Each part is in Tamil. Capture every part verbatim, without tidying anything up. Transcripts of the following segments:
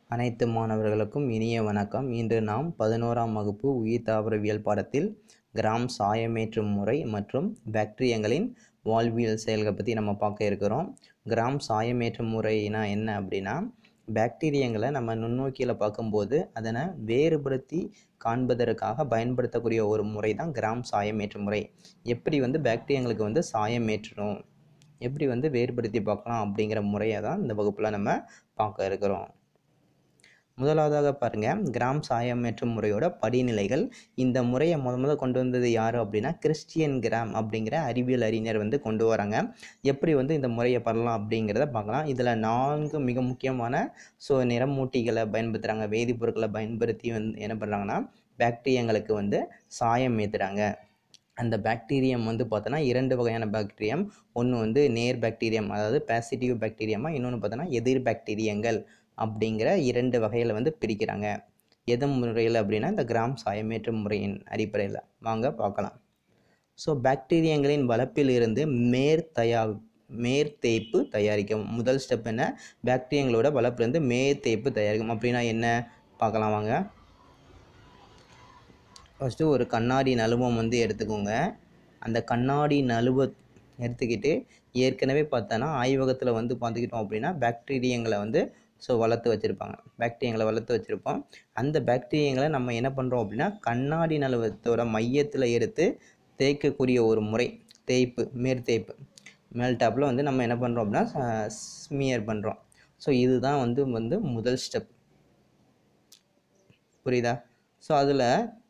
அனைத்து மாணவர்களுக்கும் இனிய வணக்கம். இன்று நாம் பதினோராம் வகுப்பு உயிர்த்தாவரவியல் பாடத்தில் கிராம் சாயமேற்றும் முறை மற்றும் பாக்டீரியங்களின் வாழ்வியல் செயல்கள் பற்றி நம்ம பார்க்க இருக்கிறோம். கிராம் சாயமேற்றும் முறைனா என்ன அப்படின்னா, பாக்டீரியங்களை நம்ம நுண்ணோக்கியில் பார்க்கும்போது அதனை வேறுபடுத்தி காண்பதற்காக பயன்படுத்தக்கூடிய ஒரு முறை தான் கிராம் சாயமேற்றும் முறை. எப்படி வந்து பாக்டீரியங்களுக்கு வந்து சாயம் ஏற்றணும், எப்படி வந்து வேறுபடுத்தி பார்க்கலாம் அப்படிங்கிற முறையை தான் இந்த வகுப்பில் நம்ம பார்க்க இருக்கிறோம். முதலாவதாக பாருங்கள், கிராம் சாயமேற்றும் முறையோட படிநிலைகள். இந்த முறையை முத முத கொண்டு வந்தது யார் அப்படின்னா கிறிஸ்டியன் கிராம் அப்படிங்கிற அறிவியல் அறிஞர் வந்து கொண்டு வராங்க. எப்படி வந்து இந்த முறையை பண்ணலாம் அப்படிங்கிறத பார்க்கலாம். இதில் நான்கு மிக முக்கியமான ஸோ நிறமூட்டிகளை பயன்படுத்துகிறாங்க, வேதிப்பொருட்களை பயன்படுத்தி வந்து என்ன பண்ணுறாங்கன்னா பாக்டீரியங்களுக்கு வந்து சாயம் ஏற்றுறாங்க. அந்த பாக்டீரியம் வந்து பார்த்தோன்னா இரண்டு வகையான பாக்டீரியம். ஒன்று வந்து நேர் பாக்டீரியம், அதாவது பாசிட்டிவ் பாக்டீரியமா, இன்னொன்று பார்த்தோன்னா எதிர் பாக்டீரியங்கள் அப்படிங்கிற இரண்டு வகையில் வந்து பிரிக்கிறாங்க. எது முறையில் அப்படின்னா இந்த கிராம் சாயமேற்றும் முறையின் அடிப்படையில் வாங்க பார்க்கலாம். ஸோ பாக்டீரியங்களின் வளர்ப்பில் இருந்து மேற் தயா மேற்தேய்ப்பு தயாரிக்கும். முதல் ஸ்டெப் என்ன, பாக்டீரியங்களோட வளர்ப்பிலிருந்து மேற்தேய்ப்பு தயாரிக்கும். அப்படின்னா என்ன பார்க்கலாம் வாங்க. ஃபஸ்ட்டு ஒரு கண்ணாடி நழுவம் வந்து எடுத்துக்கோங்க. அந்த கண்ணாடி நழுவ எடுத்துக்கிட்டு ஏற்கனவே பார்த்தோன்னா ஆய்வகத்தில் வந்து பார்த்துக்கிட்டோம் அப்படின்னா பாக்டீரியங்களை வந்து ஸோ வளர்த்து வச்சுருப்பாங்க. பாக்டீரியங்களை வளர்த்து வச்சுருப்போம். அந்த பாக்டீரியங்களை நம்ம என்ன பண்ணுறோம் அப்படின்னா கண்ணாடி நழுவத்தோட மையத்தில் எடுத்து தேய்க்கக்கூடிய ஒரு முறை தேய்ப்பு, மேற்தேய்ப்பு. மேல் டாப்பில் வந்து நம்ம என்ன பண்ணுறோம் அப்படின்னா ஸ்மியர் பண்ணுறோம். ஸோ இதுதான் வந்து வந்து முதல் ஸ்டெப், புரியுதா? ஸோ அதில்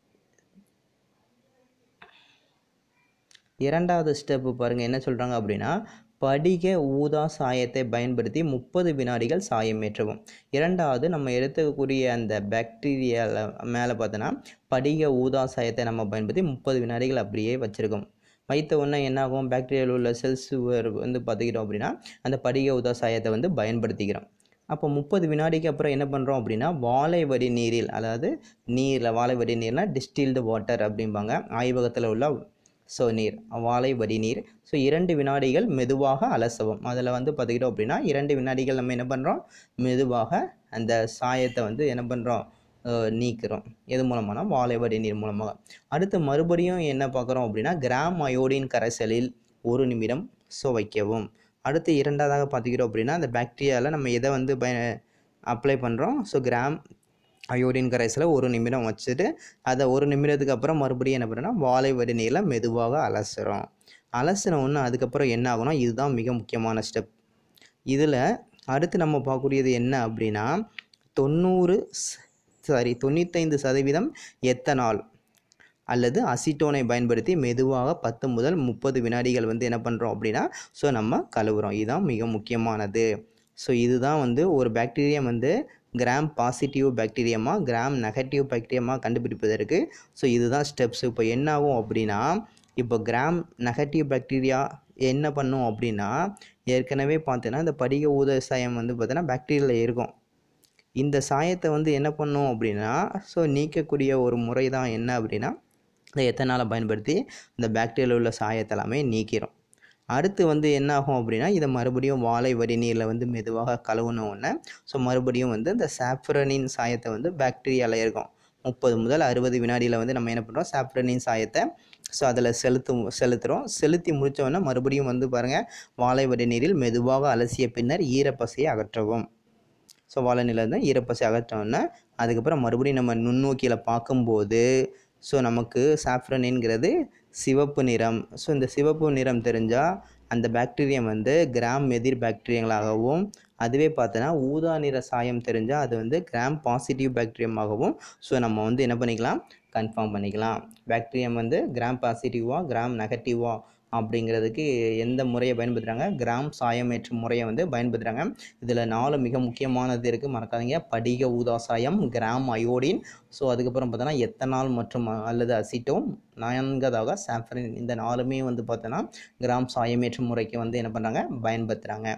இரண்டாவது ஸ்டெப்பு பாருங்கள் என்ன சொல்கிறாங்க அப்படின்னா, படிக ஊதா சாயத்தை பயன்படுத்தி முப்பது வினாடிகள் சாயமேற்றவும். இரண்டாவது நம்ம எடுத்துக்கக்கூடிய அந்த பாக்டீரியாவில் மேலே பார்த்தோன்னா படிக ஊதா சாயத்தை நம்ம பயன்படுத்தி முப்பது வினாடிகள் அப்படியே வச்சுருக்கோம். வைத்த உடனே என்னாகும், பாக்டீரியாவில் உள்ள செல்ஸ் வந்து பார்த்துக்கிட்டோம் அப்படின்னா அந்த படிக ஊதா சாயத்தை வந்து பயன்படுத்திக்கிறோம். அப்போ முப்பது வினாடிக்கு அப்புறம் என்ன பண்ணுறோம் அப்படின்னா வாழை வடி நீரில், அதாவது நீரில் வாழை வடி நீர்னால் டிஸ்டில்டு வாட்டர் அப்படிம்பாங்க ஆய்வகத்தில் உள்ள ஸோ நீர், வாழை வடி நீர். ஸோ இரண்டு வினாடிகள் மெதுவாக அலசவும். அதில் வந்து பார்த்துக்கிட்டோம் அப்படின்னா இரண்டு வினாடிகள் நம்ம என்ன பண்ணுறோம், மெதுவாக அந்த சாயத்தை வந்து என்ன பண்ணுறோம், நீக்கிறோம். எது மூலமானா வாழை வடி நீர் மூலமாக. அடுத்து மறுபடியும் என்ன பார்க்குறோம் அப்படின்னா கிராம் அயோடின் கரைசலில் ஒரு நிமிடம் ஸோ வைக்கவும். அடுத்து இரண்டாவதாக பார்த்துக்கிட்டோம் அப்படின்னா அந்த பாக்டீரியாவில் நம்ம எதை வந்து பய அப்ளை பண்ணுறோம், ஸோ கிராம் அயோடின் கரைசலை ஒரு நிமிடம் வச்சுட்டு அதை ஒரு நிமிடத்துக்கு அப்புறம் மறுபடியும் என்ன பண்ணுறோன்னா வாழை வடி நீரில் மெதுவாக அலசுகிறோம். அலசின ஒன்று அதுக்கப்புறம் என்ன ஆகுனா, இதுதான் மிக முக்கியமான ஸ்டெப். இதில் அடுத்து நம்ம பார்க்கக்கூடியது என்ன அப்படின்னா தொண்ணூறு சாரி தொண்ணூத்தைந்து சதவீதம் எத்தனால் அல்லது அசிட்டோனை பயன்படுத்தி மெதுவாக பத்து முதல் முப்பது வினாடிகள் வந்து என்ன பண்ணுறோம் அப்படின்னா ஸோ நம்ம கழுவுறோம். இதுதான் மிக முக்கியமானது. ஸோ இதுதான் வந்து ஒரு பாக்டீரியம் வந்து கிராம் பாசிட்டிவ் பாக்டீரியமா கிராம் நெகட்டிவ் பாக்டீரியமா கண்டுபிடிப்பதற்கு. ஸோ இதுதான் ஸ்டெப்ஸ். இப்போ என்ன ஆகும் அப்படின்னா, இப்போ கிராம் நெகட்டிவ் பாக்டீரியா என்ன பண்ணும் அப்படின்னா, ஏற்கனவே பார்த்தீங்கன்னா இந்த படிக ஊத சாயம் வந்து பார்த்தீங்கன்னா பாக்டீரியாவில் இருக்கும். இந்த சாயத்தை வந்து என்ன பண்ணும் அப்படின்னா ஸோ நீக்கக்கூடிய ஒரு முறை தான் என்ன அப்படின்னா இந்த எத்தனாலை பயன்படுத்தி இந்த பாக்டீரியாவில் உள்ள சாயத்தை எல்லாமே நீக்கிறோம். அடுத்து வந்து என்ன ஆகும் அப்படின்னா இதை மறுபடியும் வாழை வடி நீரில் வந்து மெதுவாக கழுவுனோடனே ஸோ மறுபடியும் வந்து இந்த சாஃப்ரனின் சாயத்தை வந்து பாக்டீரியாவில் இருக்கும். முப்பது முதல் அறுபது வினாடியில் வந்து நம்ம என்ன பண்ணுறோம், சாஃப்ரனின் சாயத்தை ஸோ அதில் செலுத்தும் செலுத்துகிறோம். செலுத்தி முடித்தோடனே மறுபடியும் வந்து பாருங்கள் வாழை வடி நீரில் மெதுவாக அலசிய பின்னர் ஈரப்பசையை அகற்றவும். ஸோ வாழை நீரில் இருந்தால் ஈரப்பசை அகற்றோன்னா அதுக்கப்புறம் மறுபடியும் நம்ம நுண்ணோக்கியில் பார்க்கும்போது ஸோ நமக்கு சாஃப்ரனின்கிறது சிவப்பு நிறம். ஸோ இந்த சிவப்பு நிறம் தெரிஞ்சால் அந்த பாக்டீரியம் வந்து கிராம் எதிர் பாக்டீரியங்களாகவும், அதுவே பார்த்தோன்னா ஊதா நிற சாயம் தெரிஞ்சால் அது வந்து கிராம் பாசிட்டிவ் பாக்டீரியமாகவும் ஸோ நம்ம வந்து என்ன பண்ணிக்கலாம், கன்ஃபார்ம் பண்ணிக்கலாம். பாக்டீரியம் வந்து கிராம் பாசிட்டிவா கிராம் நெகட்டிவா அப்படிங்கிறதுக்கு எந்த முறையை பயன்படுத்துகிறாங்க, கிராம் சாயமேற்றும் முறையை வந்து பயன்படுத்துகிறாங்க. இதில் நாலு மிக முக்கியமானது இருக்குது, மறக்காதீங்க. படிக ஊதா சாயம், கிராம் அயோடின், ஸோ அதுக்கப்புறம் பார்த்தோன்னா எத்தனால் மற்றும் அல்லது அசிட்டோன், நான்காவதாக சாஃப்ரன். இந்த நாலுமே வந்து பார்த்தோன்னா கிராம் சாயமேற்றும் முறைக்கு வந்து என்ன பண்ணுறாங்க, பயன்படுத்துகிறாங்க.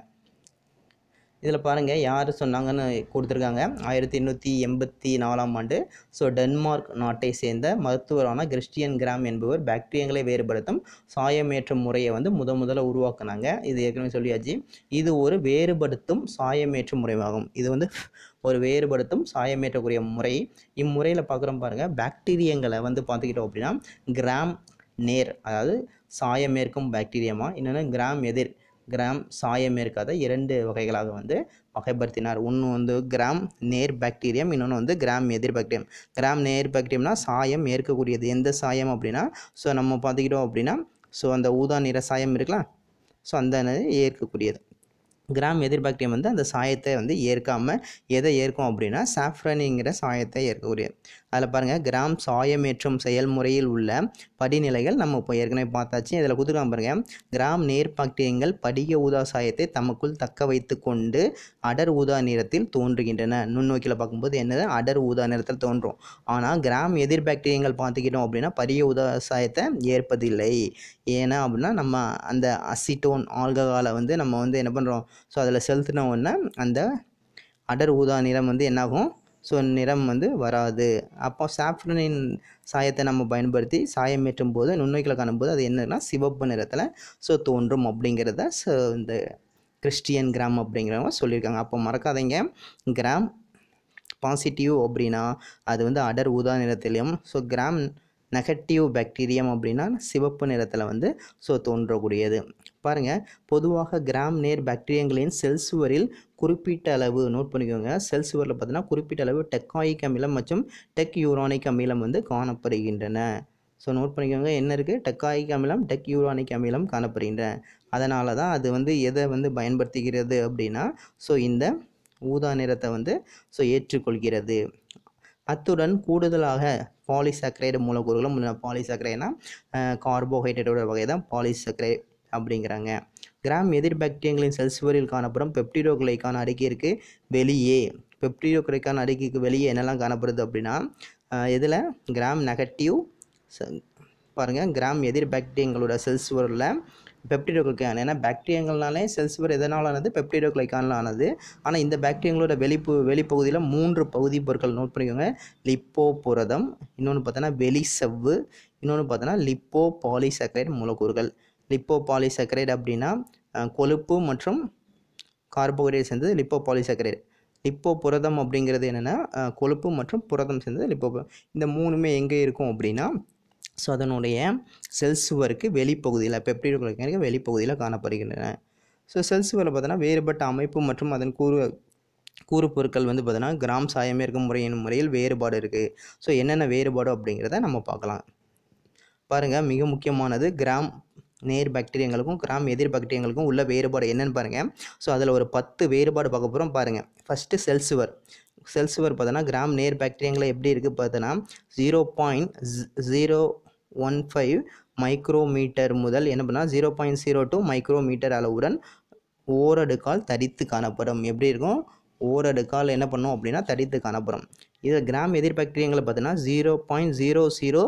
இதில் பாருங்கள் யார் சொன்னாங்கன்னு கொடுத்துருக்காங்க. ஆயிரத்தி எண்ணூற்றி எண்பத்தி நாலாம் ஆண்டு ஸோ டென்மார்க் நாட்டை சேர்ந்த மருத்துவரான கிறிஸ்டியன் கிராம் என்பவர் பாக்டீரியங்களை வேறுபடுத்தும் சாயமேற்றும் முறையை வந்து முத முதல்ல உருவாக்குனாங்க. இது ஏற்கனவே சொல்லியாச்சு. இது ஒரு வேறுபடுத்தும் சாயமேற்றும் முறையாகும். இது வந்து ஒரு வேறுபடுத்தும் சாயமேற்றக்கூடிய முறை. இம்முறையில் பார்க்குறோம் பாருங்கள், பாக்டீரியங்களை வந்து பார்த்துக்கிட்டோம் அப்படின்னா கிராம் நேர் அதாவது சாயமேற்கும் பாக்டீரியமா, இன்னொன்று கிராம் எதிர் கிராம் சாயமேற்காத இரண்டு வகைகளாக வந்து வகைப்படுத்தினார். ஒன்று வந்து கிராம் நேர் பாக்டீரியம், இன்னொன்று வந்து கிராம் எதிர் பாக்டீரியம். கிராம் நேர் பாக்டீரியம்னா சாயம் ஏற்கக்கூடியது. எந்த சாயம் அப்படின்னா ஸோ நம்ம பார்த்துக்கிட்டோம் அப்படின்னா ஸோ அந்த ஊதா நிற சாயம் இருக்கலாம், ஸோ அந்த ஏற்கக்கூடியது. கிராம் எதிர் பாக்டீரியம் வந்து அந்த சாயத்தை வந்து ஏற்காமல் எதை ஏற்கும் அப்படின்னா சாஃப்ரனிங்கிற சாயத்தை ஏற்கக்கூடியது. அதில் பாருங்கள், கிராம் சாயமேற்றும் செயல்முறையில் உள்ள படிநிலைகள் நம்ம இப்போ ஏற்கனவே பார்த்தாச்சு. இதில் கொடுத்துருக்காம பாருங்கள், கிராம் நேர் பாக்டீரியங்கள் படிக ஊதா சாயத்தை தமக்குள் தக்க வைத்து கொண்டு அடர் ஊதா நிறத்தில் தோன்றுகின்றன. நுண்ணோக்கியில் பார்க்கும்போது என்னது அடர் ஊதா நிறத்தில் தோன்றும். ஆனால் கிராம் எதிர் பாக்டீரியங்கள் பார்த்துக்கிட்டோம் அப்படின்னா படிக ஊதா சாயத்தை ஏற்பதில்லை. ஏன்னா அப்படின்னா நம்ம அந்த அசிட்டோன் ஆல்கஹாலை வந்து நம்ம வந்து என்ன பண்ணுறோம், ஸோ அதில் செலுத்தின உடனே அந்த அடர் ஊதா நிறம் வந்து என்னாகும், ஸோ நிறம் வந்து வராது. அப்போ சாஃப்ரனின் சாயத்தை நம்ம பயன்படுத்தி சாயமேற்றும் போது நுண்ணோக்கியில் காணும்போது அது என்னன்னா சிவப்பு நிறத்தில் ஸோ தோன்றும் அப்படிங்கிறத ஸோ இந்த கிறிஸ்டியன் கிராம் அப்படிங்கிறவங்க சொல்லியிருக்காங்க. அப்போ மறக்காதீங்க, கிராம் பாசிட்டிவ் அப்படின்னா அது வந்து அடர் ஊதா நிறத்திலையும், ஸோ கிராம் நெகட்டிவ் பாக்டீரியம் அப்படின்னா சிவப்பு நிறத்தில் வந்து ஸோ தோன்றக்கூடியது. பாருங்கள், பொதுவாக கிராம் நேர் பாக்டீரியங்களின் செல் சுவரில் குறிப்பிட்ட அளவு நோட் பண்ணிக்கோங்க. செல் சுவரில் பார்த்தீங்கன்னா குறிப்பிட்ட அளவு டெக்காயிக் அமிலம் மற்றும் டெக் யூரானிக் அமிலம் வந்து காணப்படுகின்றன. ஸோ நோட் பண்ணிக்கோங்க, என்ன இருக்குது, டெக்காயிக் அமிலம் டெக் யூரானிக் அமிலம் காணப்படுகின்றன. அதனால தான் அது வந்து எதை வந்து பயன்படுத்துகிறது அப்படின்னா ஸோ இந்த ஊதா நிறத்தை வந்து ஸோ ஏற்றுக்கொள்கிறது. அத்துடன் கூடுதலாக பாலிசாக்கரைடு மூலக்கூறுகளும், பாலிசாக்கரைடுனா கார்போஹைட்ரேட்டோட வகை தான் பாலிசாக்கரைடு அப்படிங்கிறாங்க. கிராம் எதிர் பாக்டீரியங்களின் செல் சுவரில் காணப்படும் பெப்டிடோகிளைக்கான் அடுக்கிற்கு வெளியே, பெப்டிடோகிளைக்கான் அடுக்கிற்கு வெளியே என்னெல்லாம் காணப்படுது அப்படின்னா இதில் கிராம் நெகட்டிவ் பாருங்கள், கிராம் எதிர் பாக்டீரியங்களோட செல் சுவரில் பெப்டிடோகிளைக்கான். ஏன்னா பாக்டீரியங்கள்னாலே செல் சுவர் எதனால் ஆனது, பெப்டிடோகிளைக்கானில் ஆனது. ஆனால் இந்த பாக்டீரியங்களோட வெளிப்பு வெளிப்பகுதியில் மூன்று பகுதி பொருட்கள் நோட் பண்ணிக்கோங்க. லிப்போ புரதம், இன்னொன்று பார்த்தோன்னா வெளி செவ்வு, இன்னொன்று பார்த்தோன்னா லிப்போ பாலிசாக்கரைடு மூலக்கூறுகள். லிப்போ பாலிசாக்கரைடு அப்படின்னா கொழுப்பு மற்றும் கார்போஹைட்ரேட் சேர்ந்தது லிப்போ பாலிசாக்கரைடு. லிப்போ புரதம் அப்படிங்கிறது என்னென்னா கொழுப்பு மற்றும் புரதம் சேர்ந்தது லிப்போ. இந்த மூணுமே எங்கே இருக்கும் அப்படின்னா ஸோ அதனுடைய செல் சுவருக்கு வெளிப்பகுதியில், பெப்டிடோகிளைக்கானுக்கு வெளிப்பகுதியில் காணப்படுகின்றன. ஸோ செல் சுவரில் பார்த்தோன்னா வேறுபட்ட அமைப்பு மற்றும் அதன் கூறு கூறு பொருட்கள் வந்து பார்த்தோன்னா கிராம் சாயமேற்கும் முறையின் முறையில் வேறுபாடு இருக்குது. ஸோ என்னென்ன வேறுபாடு அப்படிங்கிறத நம்ம பார்க்கலாம். பாருங்கள், மிக முக்கியமானது கிராம் நேர் பாக்டீரியங்களுக்கும் கிராம் எதிர் பாக்டீரியங்களுக்கும் உள்ள வேறுபாடு என்னென்னு பாருங்கள். ஸோ அதில் ஒரு பத்து வேறுபாடு பார்க்க போகிறோம். பாருங்கள், ஃபஸ்ட்டு செல் சுவர். செல் சுவர் பார்த்தோன்னா கிராம் நேர் பாக்டீரியங்களை எப்படி இருக்குது பார்த்தோன்னா zero point zero one five micrometre முதல் என்ன பண்ணால் zero point zero two micrometre அளவுடன் ஓரடுக்கால் தடித்து காணப்படும். எப்படி இருக்கும், ஓரடுக்கால் என்ன பண்ணும் அப்படின்னா தடித்து காணப்படும். இதில் கிராம் எதிர் பாக்டீரியங்களை பார்த்தோன்னா ஜீரோ பாயிண்ட் ஜீரோ ஜீரோ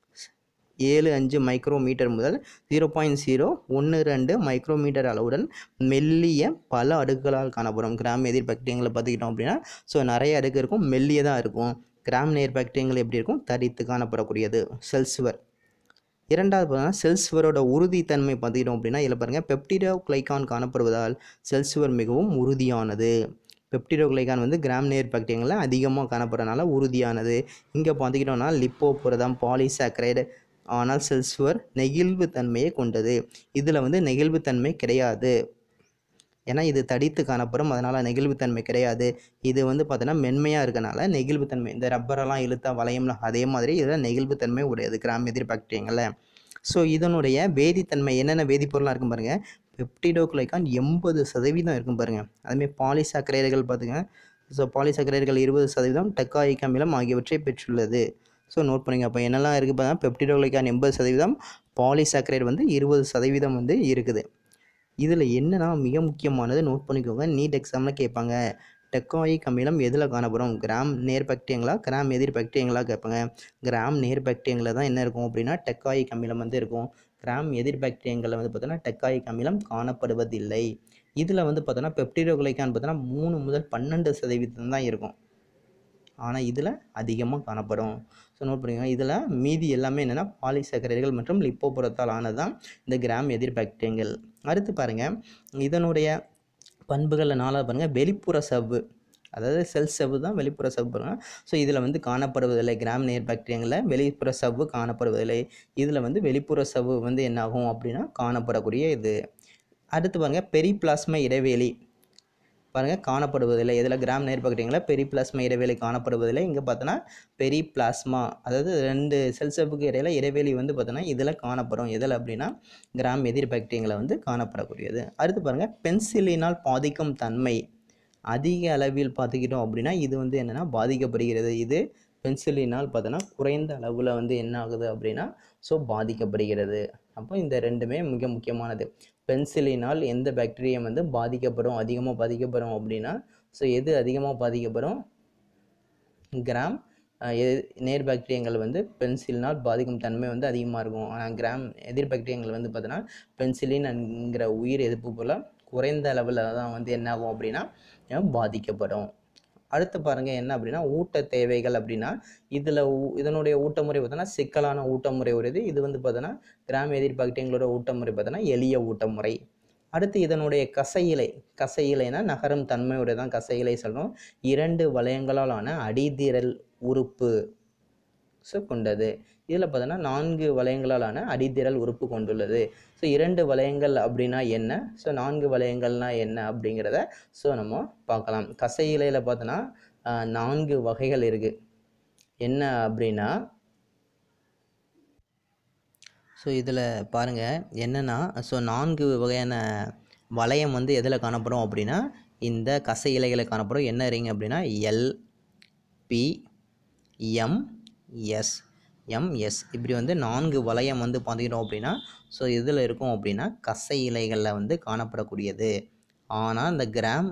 ஏழு அஞ்சு மைக்ரோமீட்டர் முதல் ஜீரோ பாயிண்ட் ஜீரோ ஒன்று ரெண்டு மைக்ரோமீட்டர் அளவுடன் மெல்லிய பல அடுக்குகளால் காணப்படும். கிராம் எதிர் பாக்டீரியங்களை பார்த்துக்கிட்டோம் அப்படின்னா ஸோ நிறைய அடுக்கு இருக்கும், மெல்லியதாக இருக்கும். கிராம் நேர் பாக்டீரியங்கள் எப்படி இருக்கும், தடித்து காணப்படக்கூடியது செல் சுவர். இரண்டாவது பார்த்தீங்கன்னா செல் சுவரோட உறுதித்தன்மை பார்த்துக்கிட்டோம் அப்படின்னா இதில் பாருங்கள், பெப்டிடோகிளைக்கான் காணப்படுவதால் செல் சுவர் மிகவும் உறுதியானது. பெப்டிடோகிளைக்கான் வந்து கிராம் நேர் பாக்டீரியங்களில் அதிகமாக காணப்படுறதுனால உறுதியானது. இங்கே பார்த்துக்கிட்டோம்னா லிப்போ புரதம் பாலிசாக்கரைடு, ஆனால் செல் சுவர் நெகிழ்வு தன்மையை கொண்டது. இதில் வந்து நெகிழ்வுத்தன்மை கிடையாது, ஏன்னா இது தடித்து காணப்படும், அதனால் நெகிழ்வுத்தன்மை கிடையாது. இது வந்து பார்த்தோன்னா மென்மையாக இருக்கனால நெகிழ்வுத்தன்மை, இந்த ரப்பரெல்லாம் இழுத்தா வளையம்ல அதே மாதிரி இதில் நெகிழ்வுத்தன்மை உடையது கிராம் எதிர் பாக்டீரியங்களில். ஸோ இதனுடைய வேதித்தன்மை என்னென்ன வேதிப்பொருளாக இருக்கும் பாருங்கள். பெப்டிடோகிளைக்கான் எண்பது சதவீதம் இருக்கும் பாருங்கள். அதுமாதிரி பாலிசாக்கரைடுகள் பார்த்துங்க, ஸோ பாலிசாக்கரைடுகள் இருபது சதவீதம், டெக்காயிக் அமிலம் ஆகியவற்றை பெற்றுள்ளது. ஸோ நோட் பண்ணிங்க, அப்போ என்னெல்லாம் இருக்குது பார்த்தா பெப்டிடோகிளைக்கான் எண்பது சதவீதம், பாலிசாக்கரைடு வந்து இருபது சதவீதம் வந்து இருக்குது. இதில் என்னன்னா மிக முக்கியமானது நோட் பண்ணிக்கோங்க, நீட் எக்ஸாமில் கேட்பாங்க. டெக்காயிக் அமிலம் எதில் காணப்படும், கிராம் நேர் பாக்டீரியங்களா கிராம் எதிர் பாக்டீரியங்களா கேட்பாங்க. கிராம் நேர் பாக்டீரியங்களில் தான் என்ன இருக்கும் அப்படின்னா டெக்காயிக் அமிலம் வந்து இருக்கும். கிராம் எதிர் பாக்டீரியங்களில் வந்து பார்த்தோன்னா டெக்காயிக் அமிலம் காணப்படுவதில்லை. இதில் வந்து பார்த்தோன்னா பெப்டிடோகிளைக்கான் பார்த்தோன்னா மூணு முதல் பன்னெண்டு சதவீதம் தான் இருக்கும், ஆனால் இதில் அதிகமாக காணப்படும். ஸோ நோட் பண்ணிக்கோங்க, இதில் மீதி எல்லாமே என்னென்னா பாலிசாக்கரைடுகள் மற்றும் லிப்போபுரத்தால் ஆனது தான் இந்த கிராம் எதிர் பாக்டீரியங்கள். அடுத்து பாருங்கள், இதனுடைய பண்புகளில் நாலாவது பாருங்கள் வெளிப்புற சவ்வு. அதாவது செல் சவ்வு தான் வெளிப்புற சவ்வு. ஸோ இதில் வந்து காணப்படுவதில்லை. கிராம் நேர் பாக்டீரியங்களில் வெளிப்புற சவ்வு காணப்படுவதில்லை. இதில் வந்து வெளிப்புற சவ்வு வந்து என்னாகும் அப்படின்னா காணப்படக்கூடிய இது. அடுத்து பாருங்க பெரிப்ளாஸ்மா இடைவெளி பாருங்கள் காணப்படுவதில்லை. இதில் கிராம் நேர் பாக்டீரியங்களில் பெரிப்ளாஸ்மா இடைவெளி காணப்படுவதில்லை. இங்கே பார்த்தோன்னா பெரிப்ளாஸ்மா அதாவது ரெண்டு செல் சவ்வுக்கு இடையில இடைவெளி வந்து பார்த்தோன்னா இதில் காணப்படும். எதில் அப்படின்னா கிராம் எதிர் பாக்டீரியங்களை வந்து காணப்படக்கூடியது. அடுத்து பாருங்கள் பென்சிலினால் பாதிக்கும் தன்மை அதிக அளவில் பார்த்துக்கிட்டோம் அப்படின்னா இது வந்து என்னென்னா பாதிக்கப்படுகிறது. இது பென்சிலினால் பார்த்தோன்னா குறைந்த அளவில் வந்து என்ன ஆகுது அப்படின்னா ஸோ பாதிக்கப்படுகிறது. அப்போ இந்த ரெண்டுமே மிக முக்கியமானது. பென்சிலினால் எந்த பாக்டீரியம் வந்து பாதிக்கப்படும் அதிகமாக பாதிக்கப்படும் அப்படின்னா ஸோ எது அதிகமாக பாதிக்கப்படும் கிராம் நேர் பாக்டீரியங்கள் வந்து பென்சிலினால் பாதிக்கும் தன்மை வந்து அதிகமாக இருக்கும். ஆனால் கிராம் எதிர் பாக்டீரியங்கள் வந்து பார்த்தோன்னா பென்சிலின் என்கிற உயிர் எதிர்ப்பு போல் குறைந்த அளவில் தான் வந்து என்ன ஆகும் அப்படின்னா பாதிக்கப்படும். அடுத்து பாருங்கள் என்ன அப்படின்னா ஊட்ட தேவைகள் அப்படின்னா இதில் இதனுடைய ஊட்டமுறை பார்த்தோன்னா சிக்கலான ஊட்டமுறை வருது. இது வந்து பார்த்தோன்னா கிராம் எதிர் பாக்டீரியங்களோட ஊட்டமுறை பார்த்தோன்னா எளிய ஊட்டமுறை. அடுத்து இதனுடைய கசையிலை கசையிலைனா நகரும் தன்மையோட தான் கசையிலை சொல்கிறோம். இரண்டு வளையங்களாலான அடிதிரல் உறுப்பு ஸோ கொண்டது. இதில் பார்த்தோன்னா நான்கு வளையங்களாலான அடிதிரல் உறுப்பு கொண்டுள்ளது. ஸோ இரண்டு வளையங்கள் அப்படின்னா என்ன, ஸோ நான்கு வளையங்கள்னா என்ன அப்படிங்கிறத ஸோ நம்ம பார்க்கலாம். கசையிலையில் பார்த்தோன்னா நான்கு வகைகள் இருக்குது. என்ன அப்படின்னா ஸோ இதில் பாருங்கள் என்னென்னா ஸோ நான்கு வகையான வளையம் வந்து எதில் காணப்படும் அப்படின்னா இந்த கசை இலைகளை காணப்படும். என்ன ரிங் அப்படின்னா L P M S MS இப்படி வந்து நான்கு வளையம் வந்து பார்த்துக்கிட்டோம் அப்படின்னா ஸோ இதில் இருக்கும் அப்படின்னா கசை இலைகளில் வந்து காணப்படக்கூடியது. ஆனால் இந்த கிராம்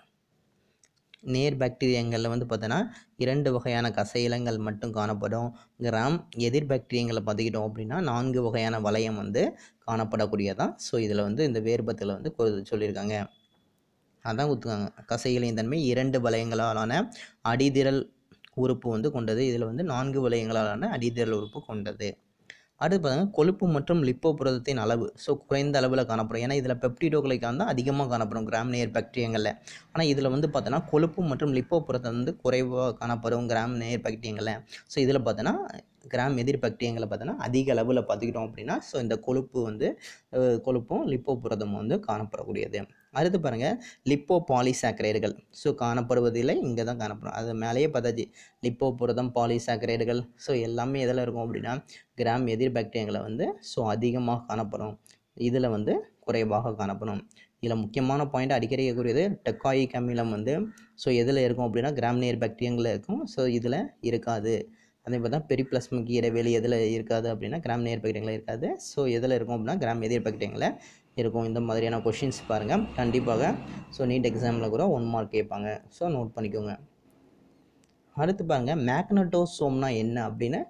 நேர் பாக்டீரியங்களில் வந்து பார்த்தோன்னா இரண்டு வகையான கசை இலைகள் மட்டும் காணப்படும். கிராம் எதிர் பாக்டீரியங்களை பார்த்துக்கிட்டோம் அப்படின்னா நான்கு வகையான வளையம் வந்து காணப்படக்கூடியதான். ஸோ இதில் வந்து இந்த வேறுபத்தில் வந்து சொல்லியிருக்காங்க. அதான் கொடுத்துருக்காங்க. கசை இலையின் தன்மை இரண்டு வளையங்களாலான அடிதிரல் உறுப்பு வந்து கொண்டது. இதில் வந்து நான்கு வளையங்களாலான அடிதிரல் உறுப்பு கொண்டது. அடுத்து பார்த்தீங்கன்னா கொழுப்பு மற்றும் லிப்போ புரதத்தின் அளவு ஸோ குறைந்த அளவில் காணப்படும். ஏன்னா இதில் பெப்டிடோகிளைக்கான் தான் அதிகமாக காணப்படும் கிராம் நேர் பாக்டீரியங்களில். ஆனால் இதில் வந்து பார்த்தோன்னா கொழுப்பு மற்றும் லிப்போ புரதம் வந்து குறைவாக காணப்படும் கிராம் நேர் பாக்டீரியங்களில். ஸோ இதில் பார்த்தோன்னா கிராம் எதிர் பாக்டீரியங்களை பார்த்தோன்னா அதிக அளவில் பார்த்துக்கிட்டோம் அப்படின்னா ஸோ இந்த கொழுப்பு வந்து கொழுப்பும் லிப்போ புரதமும் வந்து காணப்படக்கூடியது. அடுத்து பாருங்கள் லிப்போ பாலிசாக்கரைடுகள் ஸோ காணப்படுவதில்லை. இங்கே தான் காணப்படும். அது மேலேயே பார்த்தாச்சு லிப்போ புரதம் பாலிசாக்கரைடுகள் ஸோ எல்லாமே எதில் இருக்கும் அப்படின்னா கிராம் எதிர் பாக்டீரியங்களை வந்து ஸோ அதிகமாக காணப்படும். இதில் வந்து குறைவாக காணப்படும். இதில் முக்கியமான பாயிண்ட் அடிக்கடி கூறியது டெக்காயிக் அமிலம் வந்து ஸோ எதில் இருக்கும் அப்படின்னா கிராம் நேர் பாக்டீரியங்களில் இருக்கும். ஸோ இதில் இருக்காது. அதே பார்த்தா பெரிப்ளாஸ்மிக் இடைவெளி எதில் இருக்காது அப்படின்னா கிராம் நேர் பாக்டீரியங்களில் இருக்காது. ஸோ எதில் இருக்கும் அப்படின்னா கிராம் எதிர் பாக்டீரியங்களில் இருக்கும். இந்த மாதிரியான கொஷின்ஸ் பாருங்கள் கண்டிப்பாக ஸோ நீட் எக்ஸாமில் கூட ஒன் மார்க் கேட்பாங்க. ஸோ நோட் பண்ணிக்கோங்க. அடுத்து பாருங்கள் மேக்னட்டோசோம்னா என்ன அப்படின்னு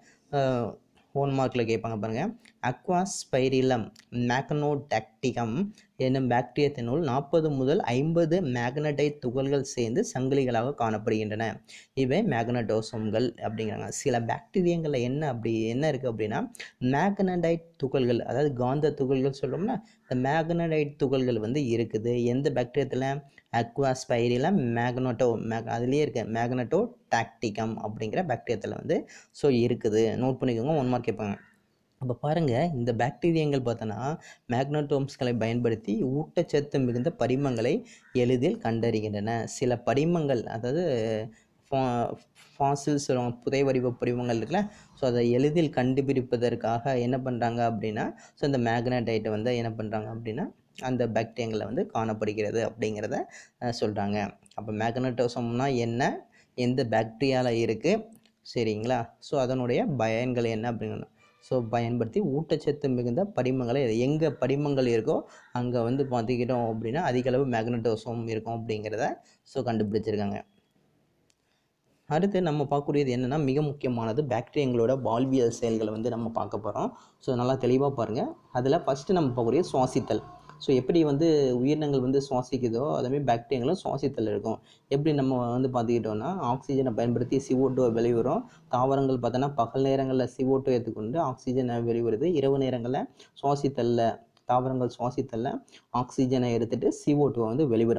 ஒன் மார்க்கில் கேட்பாங்க பாருங்கள். அக்வாஸ்பைரிலம் மேக்னோடாக்டிகம் என்னும் பாக்டீரியத்தினுள் நாற்பது முதல் ஐம்பது மேக்னடைட் துகள்கள் சேர்ந்து சங்கிலிகளாக காணப்படுகின்றன. இவை மேக்னட்டோசோம்கள் அப்படிங்கிறாங்க. சில பாக்டீரியங்களில் என்ன அப்படி என்ன இருக்குது அப்படின்னா மேக்னடைட் துகள்கள் அதாவது காந்த துகள்கள் சொல்கிறோம்னா இந்த மேக்னடைட் துகள்கள் வந்து இருக்குது. எந்த பாக்டீரியத்தில் அக்வாஸ்பைரிலம் மேக்னட்டோ மேக் அதுலேயே இருக்க மேக்னட்டோ டாக்டிகம் அப்படிங்கிற பாக்டீரியத்தில் வந்து ஸோ இருக்குது. நோட் பண்ணிக்கோங்க. ஒன் மார்க் கேட்பாங்க. அப்போ பாருங்கள் இந்த பாக்டீரியங்கள் பார்த்தோன்னா மேக்னட்டோம்ஸ்களை பயன்படுத்தி ஊட்டச்சத்து மிகுந்த படிமங்களை எளிதில் கண்டறிகின்றன. சில படிமங்கள் அதாவது ஃபா ஃபாசில்ஸ் சொல்லுவாங்க புதை வடிவ படிமங்கள் இருக்குல்ல ஸோ அதை எளிதில் கண்டுபிடிப்பதற்காக என்ன பண்ணுறாங்க அப்படின்னா ஸோ இந்த மேக்னடைட்டை வந்து என்ன பண்ணுறாங்க அப்படின்னா அந்த பாக்டீரியங்களில் வந்து காணப்படுகிறது அப்படிங்கிறத சொல்கிறாங்க. அப்போ மேக்னட்டோசோம்னா என்ன, எந்த பாக்டீரியாவில் இருக்குது சரிங்களா, ஸோ அதனுடைய பயன்கள் என்ன அப்படிங்கணும். ஸோ பயன்படுத்தி ஊட்டச்சத்து மிகுந்த படிமங்களை எங்கே படிமங்கள் இருக்கோ அங்கே வந்து பார்த்துக்கிட்டோம் அப்படின்னா அதிகளவு மேக்னட்டோசோம் இருக்கும் அப்படிங்கிறத ஸோ கண்டுபிடிச்சிருக்காங்க. அடுத்து நம்ம பார்க்கக்கூடியது என்னென்னா மிக முக்கியமானது பாக்டீரியங்களோட வாழ்வியல் செயல்களை வந்து நம்ம பார்க்க போகிறோம். ஸோ நல்லா தெளிவாக பாருங்கள். அதில் ஃபஸ்ட்டு நம்ம பார்க்கக்கூடிய சுவாசித்தல். ஸோ எப்படி வந்து உயிரினங்கள் வந்து சுவாசிக்குதோ அதேமாதிரி பாக்டீரியங்களும் சுவாசித்தல் இருக்கும். எப்படி நம்ம வந்து பார்த்துக்கிட்டோம்னா ஆக்சிஜனை பயன்படுத்தி சி ஓ டூ வெளிவரும். தாவரங்கள் பார்த்தோன்னா பகல் நேரங்களில் சி ஓ டூ ஏற்றுக்கொண்டு ஆக்சிஜனை வெளிவருது. இரவு நேரங்களில் சுவாசித்தலில் தாவரங்கள் சுவாசித்தலில் ஆக்சிஜனை எடுத்துகிட்டு சி ஓ டூவை வந்து வெளிவரும்.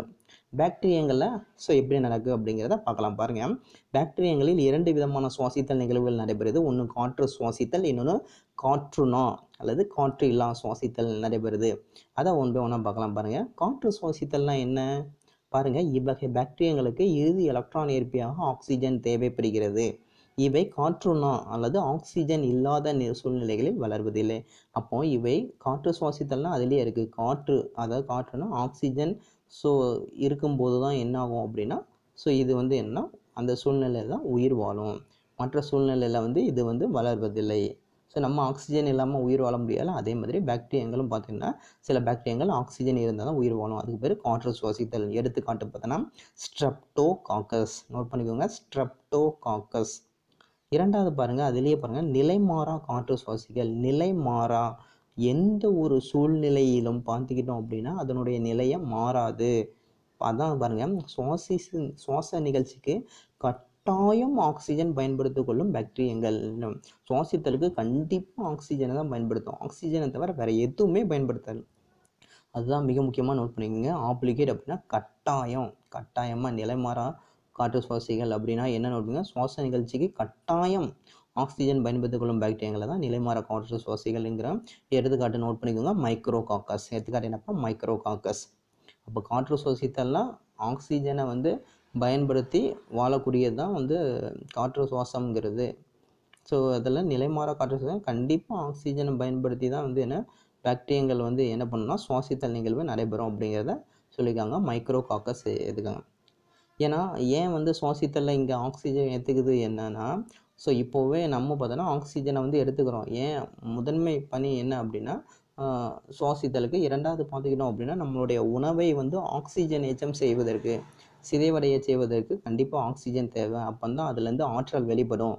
பாக்டீரியங்களில் ஸோ எப்படி நடக்குது அப்படிங்கிறத பார்க்கலாம் பாருங்கள். பாக்டீரியங்களில் இரண்டு விதமான சுவாசித்தல் நிகழ்வுகள் நடைபெறுது. ஒன்று காற்று சுவாசித்தல், இன்னொன்று காற்றுனா அல்லது காற்று இல்லா சுவாசித்தல் நடைபெறுது. அதை ஒன் பை ஒன்றா பார்க்கலாம் பாருங்கள். காற்று சுவாசித்தல்னா என்ன பாருங்கள். இவ்வகை பாக்டீரியங்களுக்கு இறுதி எலக்ட்ரான் ஏற்பியாக ஆக்சிஜன் தேவைப்படுகிறது. இவை காற்றுனா அல்லது ஆக்சிஜன் இல்லாத சூழ்நிலைகளில் வளர்வதில்லை. அப்போ இவை காற்று சுவாசித்தல்னா அதுலேயே இருக்குது. காற்று அதாவது காற்றுனா ஆக்சிஜன் ஸோ இருக்கும்போது தான் என்ன ஆகும் அப்படின்னா ஸோ இது வந்து என்ன அந்த சூழ்நிலையில் தான் உயிர் வாழும். மற்ற சூழ்நிலையில் வந்து இது வந்து வளர்வதில்லை. ஸோ நம்ம ஆக்சிஜன் இல்லாமல் உயிர் வாழ முடியாது. அதே மாதிரி பாக்டீரியங்களும் பார்த்திங்கன்னா சில பாக்டீரியங்கள் ஆக்சிஜன் இருந்தால் தான் உயிர் வாழும். அதுக்கு பேர் காற்று சுவாசித்தல். எடுத்துக்காட்டு பார்த்தோன்னா ஸ்ட்ரெப்டோகாக்கஸ். நோட் பண்ணிக்கோங்க, ஸ்ட்ரெப்டோகாக்கஸ். இரண்டாவது பாருங்கள், அதுலேயே பாருங்கள் நிலைமாறா காற்று சுவாசிகள். நிலைமாறா எந்த ஒரு சூழ்நிலையிலும் பார்த்துக்கிட்டோம் அப்படின்னா அதனுடைய நிலையை மாறாது. அதான் பாருங்கள், சுவாசி சுவாச நிகழ்ச்சிக்கு கட்டாயம் ஆக்சிஜன் பயன்படுத்திக் கொள்ளும் பாக்டீரியங்கள். சுவாசித்தலுக்கு கண்டிப்பாக ஆக்சிஜனை தான் பயன்படுத்தும். ஆக்சிஜனை தவிர வேறு எதுவுமே பயன்படுத்தாது. அதுதான் மிக முக்கியமாக நோட் பண்ணிக்கோங்க. ஆப்ளிகேட் அப்படின்னா கட்டாயம், கட்டாயமாக நிலைமாறா காற்று சுவாசிகள் அப்படின்னா என்ன நோட் பண்ணுங்க, சுவாச நிகழ்ச்சிக்கு கட்டாயம் ஆக்சிஜன் பயன்படுத்திக் கொள்ளும் பாக்டீரியங்களை தான் நிலைமாறா காற்று சுவாசிகள்ங்கிற எடுத்துக்காட்டு நோட் பண்ணிக்கோங்க. Micrococcus. எடுத்துக்காட்டு என்னப்பா, மைக்ரோ காக்கஸ். அப்போ காற்று சுவாசித்தல்லாம் ஆக்சிஜனை வந்து பயன்படுத்தி வாழக்கூடியது தான் வந்து காற்று சுவாசம்ங்கிறது. ஸோ அதில் நிலைமாறா காற்று சுவாசம் கண்டிப்பாக ஆக்சிஜனை பயன்படுத்தி தான் வந்து என்ன பாக்டீரியங்கள் வந்து என்ன பண்ணுன்னா சுவாசித்தல் நிகழ்வு நடைபெறும் அப்படிங்கிறத சொல்லியிருக்காங்க. மைக்ரோ காக்கஸ் எதுக்காங்க. ஏன்னா ஏன் வந்து சுவாசித்தலில் இங்கே ஆக்சிஜன் எடுத்துக்குது என்னன்னா, ஸோ இப்போவே நம்ம பார்த்தோன்னா ஆக்சிஜனை வந்து எடுத்துக்கிறோம். ஏன் முதன்மை பணி என்ன அப்படின்னா சுவாசித்தலுக்கு. இரண்டாவது பார்த்துக்கிட்டோம் அப்படின்னா நம்மளுடைய உணவை வந்து ஆக்சிஜனேற்றம் செய்வதற்கு, சிதைவடைய செய்வதற்கு கண்டிப்பாக ஆக்சிஜன் தேவை. அப்போ தான் அதுலேருந்து ஆற்றல் வெளிப்படும்.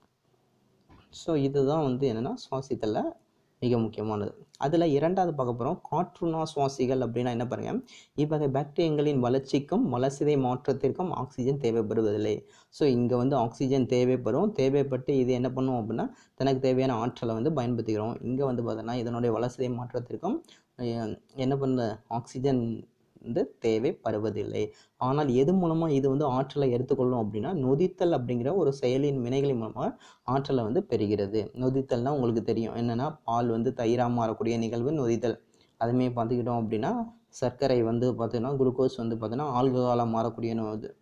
ஸோ இதுதான் வந்து என்னென்னா சுவாசித்தலில் மிக முக்கியமானது. அதில் இரண்டாவது பார்க்க போகிறோம் காற்றுனா சுவாசிகள் அப்படின்னா என்ன பாருங்கள். இவ்வகை பாக்டீரியங்களின் வளர்ச்சிக்கும் வளர்சிதை மாற்றத்திற்கும் ஆக்சிஜன் தேவைப்படுவதில்லை. ஸோ இங்கே வந்து ஆக்சிஜன் தேவைப்படும். தேவைப்பட்டு இது என்ன பண்ணும் அப்படின்னா தனக்கு தேவையான ஆற்றலை வந்து பயன்படுத்திக்கிறோம். இங்கே வந்து பார்த்தோன்னா இதனுடைய வளர்சிதை மாற்றத்திற்கும் என்ன பண்ண ஆக்சிஜன் வந்து தேவைப்படுவதில்லை. ஆனால் எது மூலமாக இது வந்து ஆற்றலை எடுத்துக்கொள்ளும் அப்படின்னா நொதித்தல் அப்படிங்கிற ஒரு செயலின் வினைகளின் மூலமாக ஆற்றலை வந்து பெறுகிறது. நொதித்தல்னால் உங்களுக்கு தெரியும் என்னென்னா பால் வந்து தயிராக மாறக்கூடிய நிகழ்வு நொதித்தல். அதுமாரி பார்த்துக்கிட்டோம் அப்படின்னா சர்க்கரை வந்து பார்த்தீங்கன்னா குளுக்கோஸ் வந்து பார்த்தீங்கன்னா ஆல்கஹாலாக மாறக்கூடிய நோது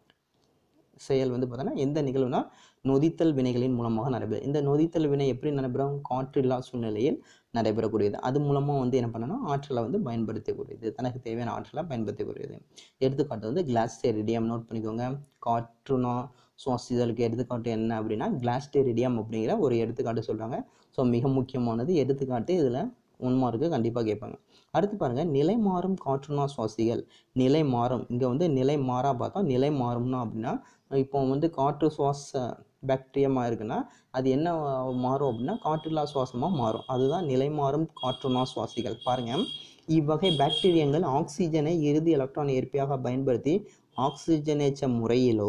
செயல் வந்து பார்த்தோன்னா எந்த நிகழ்வுனா நொதித்தல் வினைகளின் மூலமாக நடைபெறும். இந்த நொதித்தல் வினை எப்படி நடைபெறும், காற்றில்லா சூழ்நிலையில் நடைபெறக்கூடியது. அது மூலமாக வந்து என்ன பண்ணணும் ஆற்றலை வந்து பயன்படுத்தக்கூடியது, தனக்கு தேவையான ஆற்றலை பயன்படுத்தக்கூடியது. எடுத்துக்காட்டு வந்து கிளாஸ்டெரிடியம். நோட் பண்ணிக்கோங்க. காற்றுனா சுவாசிதலுக்கு எடுத்துக்காட்டு என்ன அப்படின்னா கிளாஸ்டெரிடியம் அப்படிங்கிற ஒரு எடுத்துக்காட்டு சொல்கிறாங்க. ஸோ மிக முக்கியமானது எடுத்துக்காட்டு. இதில் ஒன் மார்க்கு கண்டிப்பாக கேட்பாங்க. அடுத்து பாருங்கள் நிலை மாறும் காற்றுனா சுவாசிகள். நிலை மாறும் இங்கே வந்து நிலை மாறா பார்த்தோம். நிலை மாறும்னா அப்படின்னா இப்போ வந்து காற்று சுவாச பாக்டீரியமாக இருக்குன்னா அது என்ன மாறும் அப்படின்னா காற்றில்லா சுவாசமாக மாறும். அதுதான் நிலை மாறும் காற்றுனா சுவாசிகள். பாருங்கள், இவ்வகை பாக்டீரியங்கள் ஆக்சிஜனை இறுதி எலக்ட்ரான் ஏற்பியாக பயன்படுத்தி ஆக்சிஜனேற்ற முறையிலோ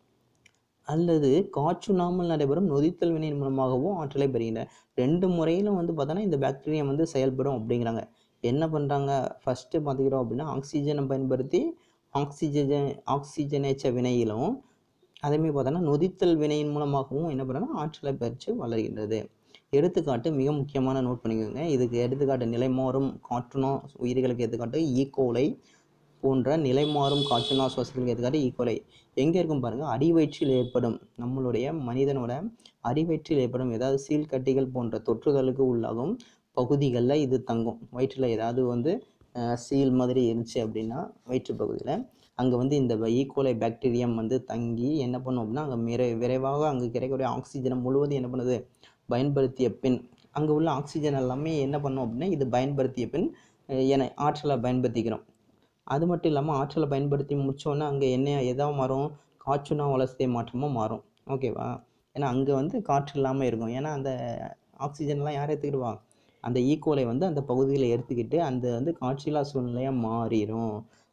அல்லது காற்றுண்ணாமல் நடைபெறும் நொதித்தல் வினையின் மூலமாகவும் ஆற்றலை பெறுகின்றன. ரெண்டு முறையிலும் வந்து பார்த்தோன்னா இந்த பாக்டீரியம் வந்து செயல்படும் அப்படிங்கிறாங்க. என்ன பண்ணுறாங்க, ஃபஸ்ட்டு பார்த்துக்கிறோம் அப்படின்னா ஆக்சிஜனை பயன்படுத்தி ஆக்சிஜன் ஆக்சிஜனேற்ற வினையிலும் அதேமாதிரி பார்த்தோன்னா நொதித்தல் வினையின் மூலமாகவும் என்ன பண்ணுறாங்கன்னா ஆற்றலை பெற்று வளர்கின்றது. எடுத்துக்காட்டு மிக முக்கியமான நோட் பண்ணிக்கோங்க. இதுக்கு எடுத்துக்காட்டு நிலைமாறும் காற்றுனா உயிர்களுக்கு எடுத்துக்காட்டு ஈகோலை போன்ற நிலைமாறும் காற்றுனா சுவாசிகளுக்கு எடுத்துக்காட்டு ஈகோலை. எங்கே இருக்கும் பாருங்கள், அடிவயிற்றில் ஏற்படும் நம்மளுடைய மனிதனோட அடிவயிற்றில் ஏற்படும் ஏதாவது சீழ்கட்டிகள் போன்ற தொற்றுதலுக்கு உள்ளாகும் பகுதிகளில் இது தங்கும். வயிற்றில் ஏதாவது வந்து சீல் மாதிரி இருந்துச்சு அப்படின்னா வயிற்று பகுதியில் அங்கே வந்து இந்த ஈகோலை பாக்டீரியம் வந்து தங்கி என்ன பண்ணும் அப்படின்னா அங்கே மிரை விரைவாக அங்கே கிடைக்கக்கூடிய ஆக்சிஜனை முழுவதும் என்ன பண்ணுது பயன்படுத்திய பின் அங்கே உள்ள ஆக்சிஜன் எல்லாமே என்ன பண்ணும் அப்படின்னா இது பயன்படுத்திய பின் என ஆற்றலை பயன்படுத்திக்கிறோம். அது மட்டும் இல்லாமல் ஆற்றலை பயன்படுத்தி முடித்தோன்னே அங்கே என்ன எதாவது மாறும், காற்றுனா வளர்சிதை மாற்றமாக மாறும். ஓகேவா, ஏன்னா அங்கே வந்து காற்று இல்லாமல் இருக்கும். ஏன்னா அந்த ஆக்சிஜன்லாம் யார் எடுத்துக்கிடுவா, அந்த ஈகோலை வந்து அந்த பகுதியில் எடுத்துக்கிட்டு அந்த வந்து காற்றில்லா சூழ்நிலையாக மாறிடும்.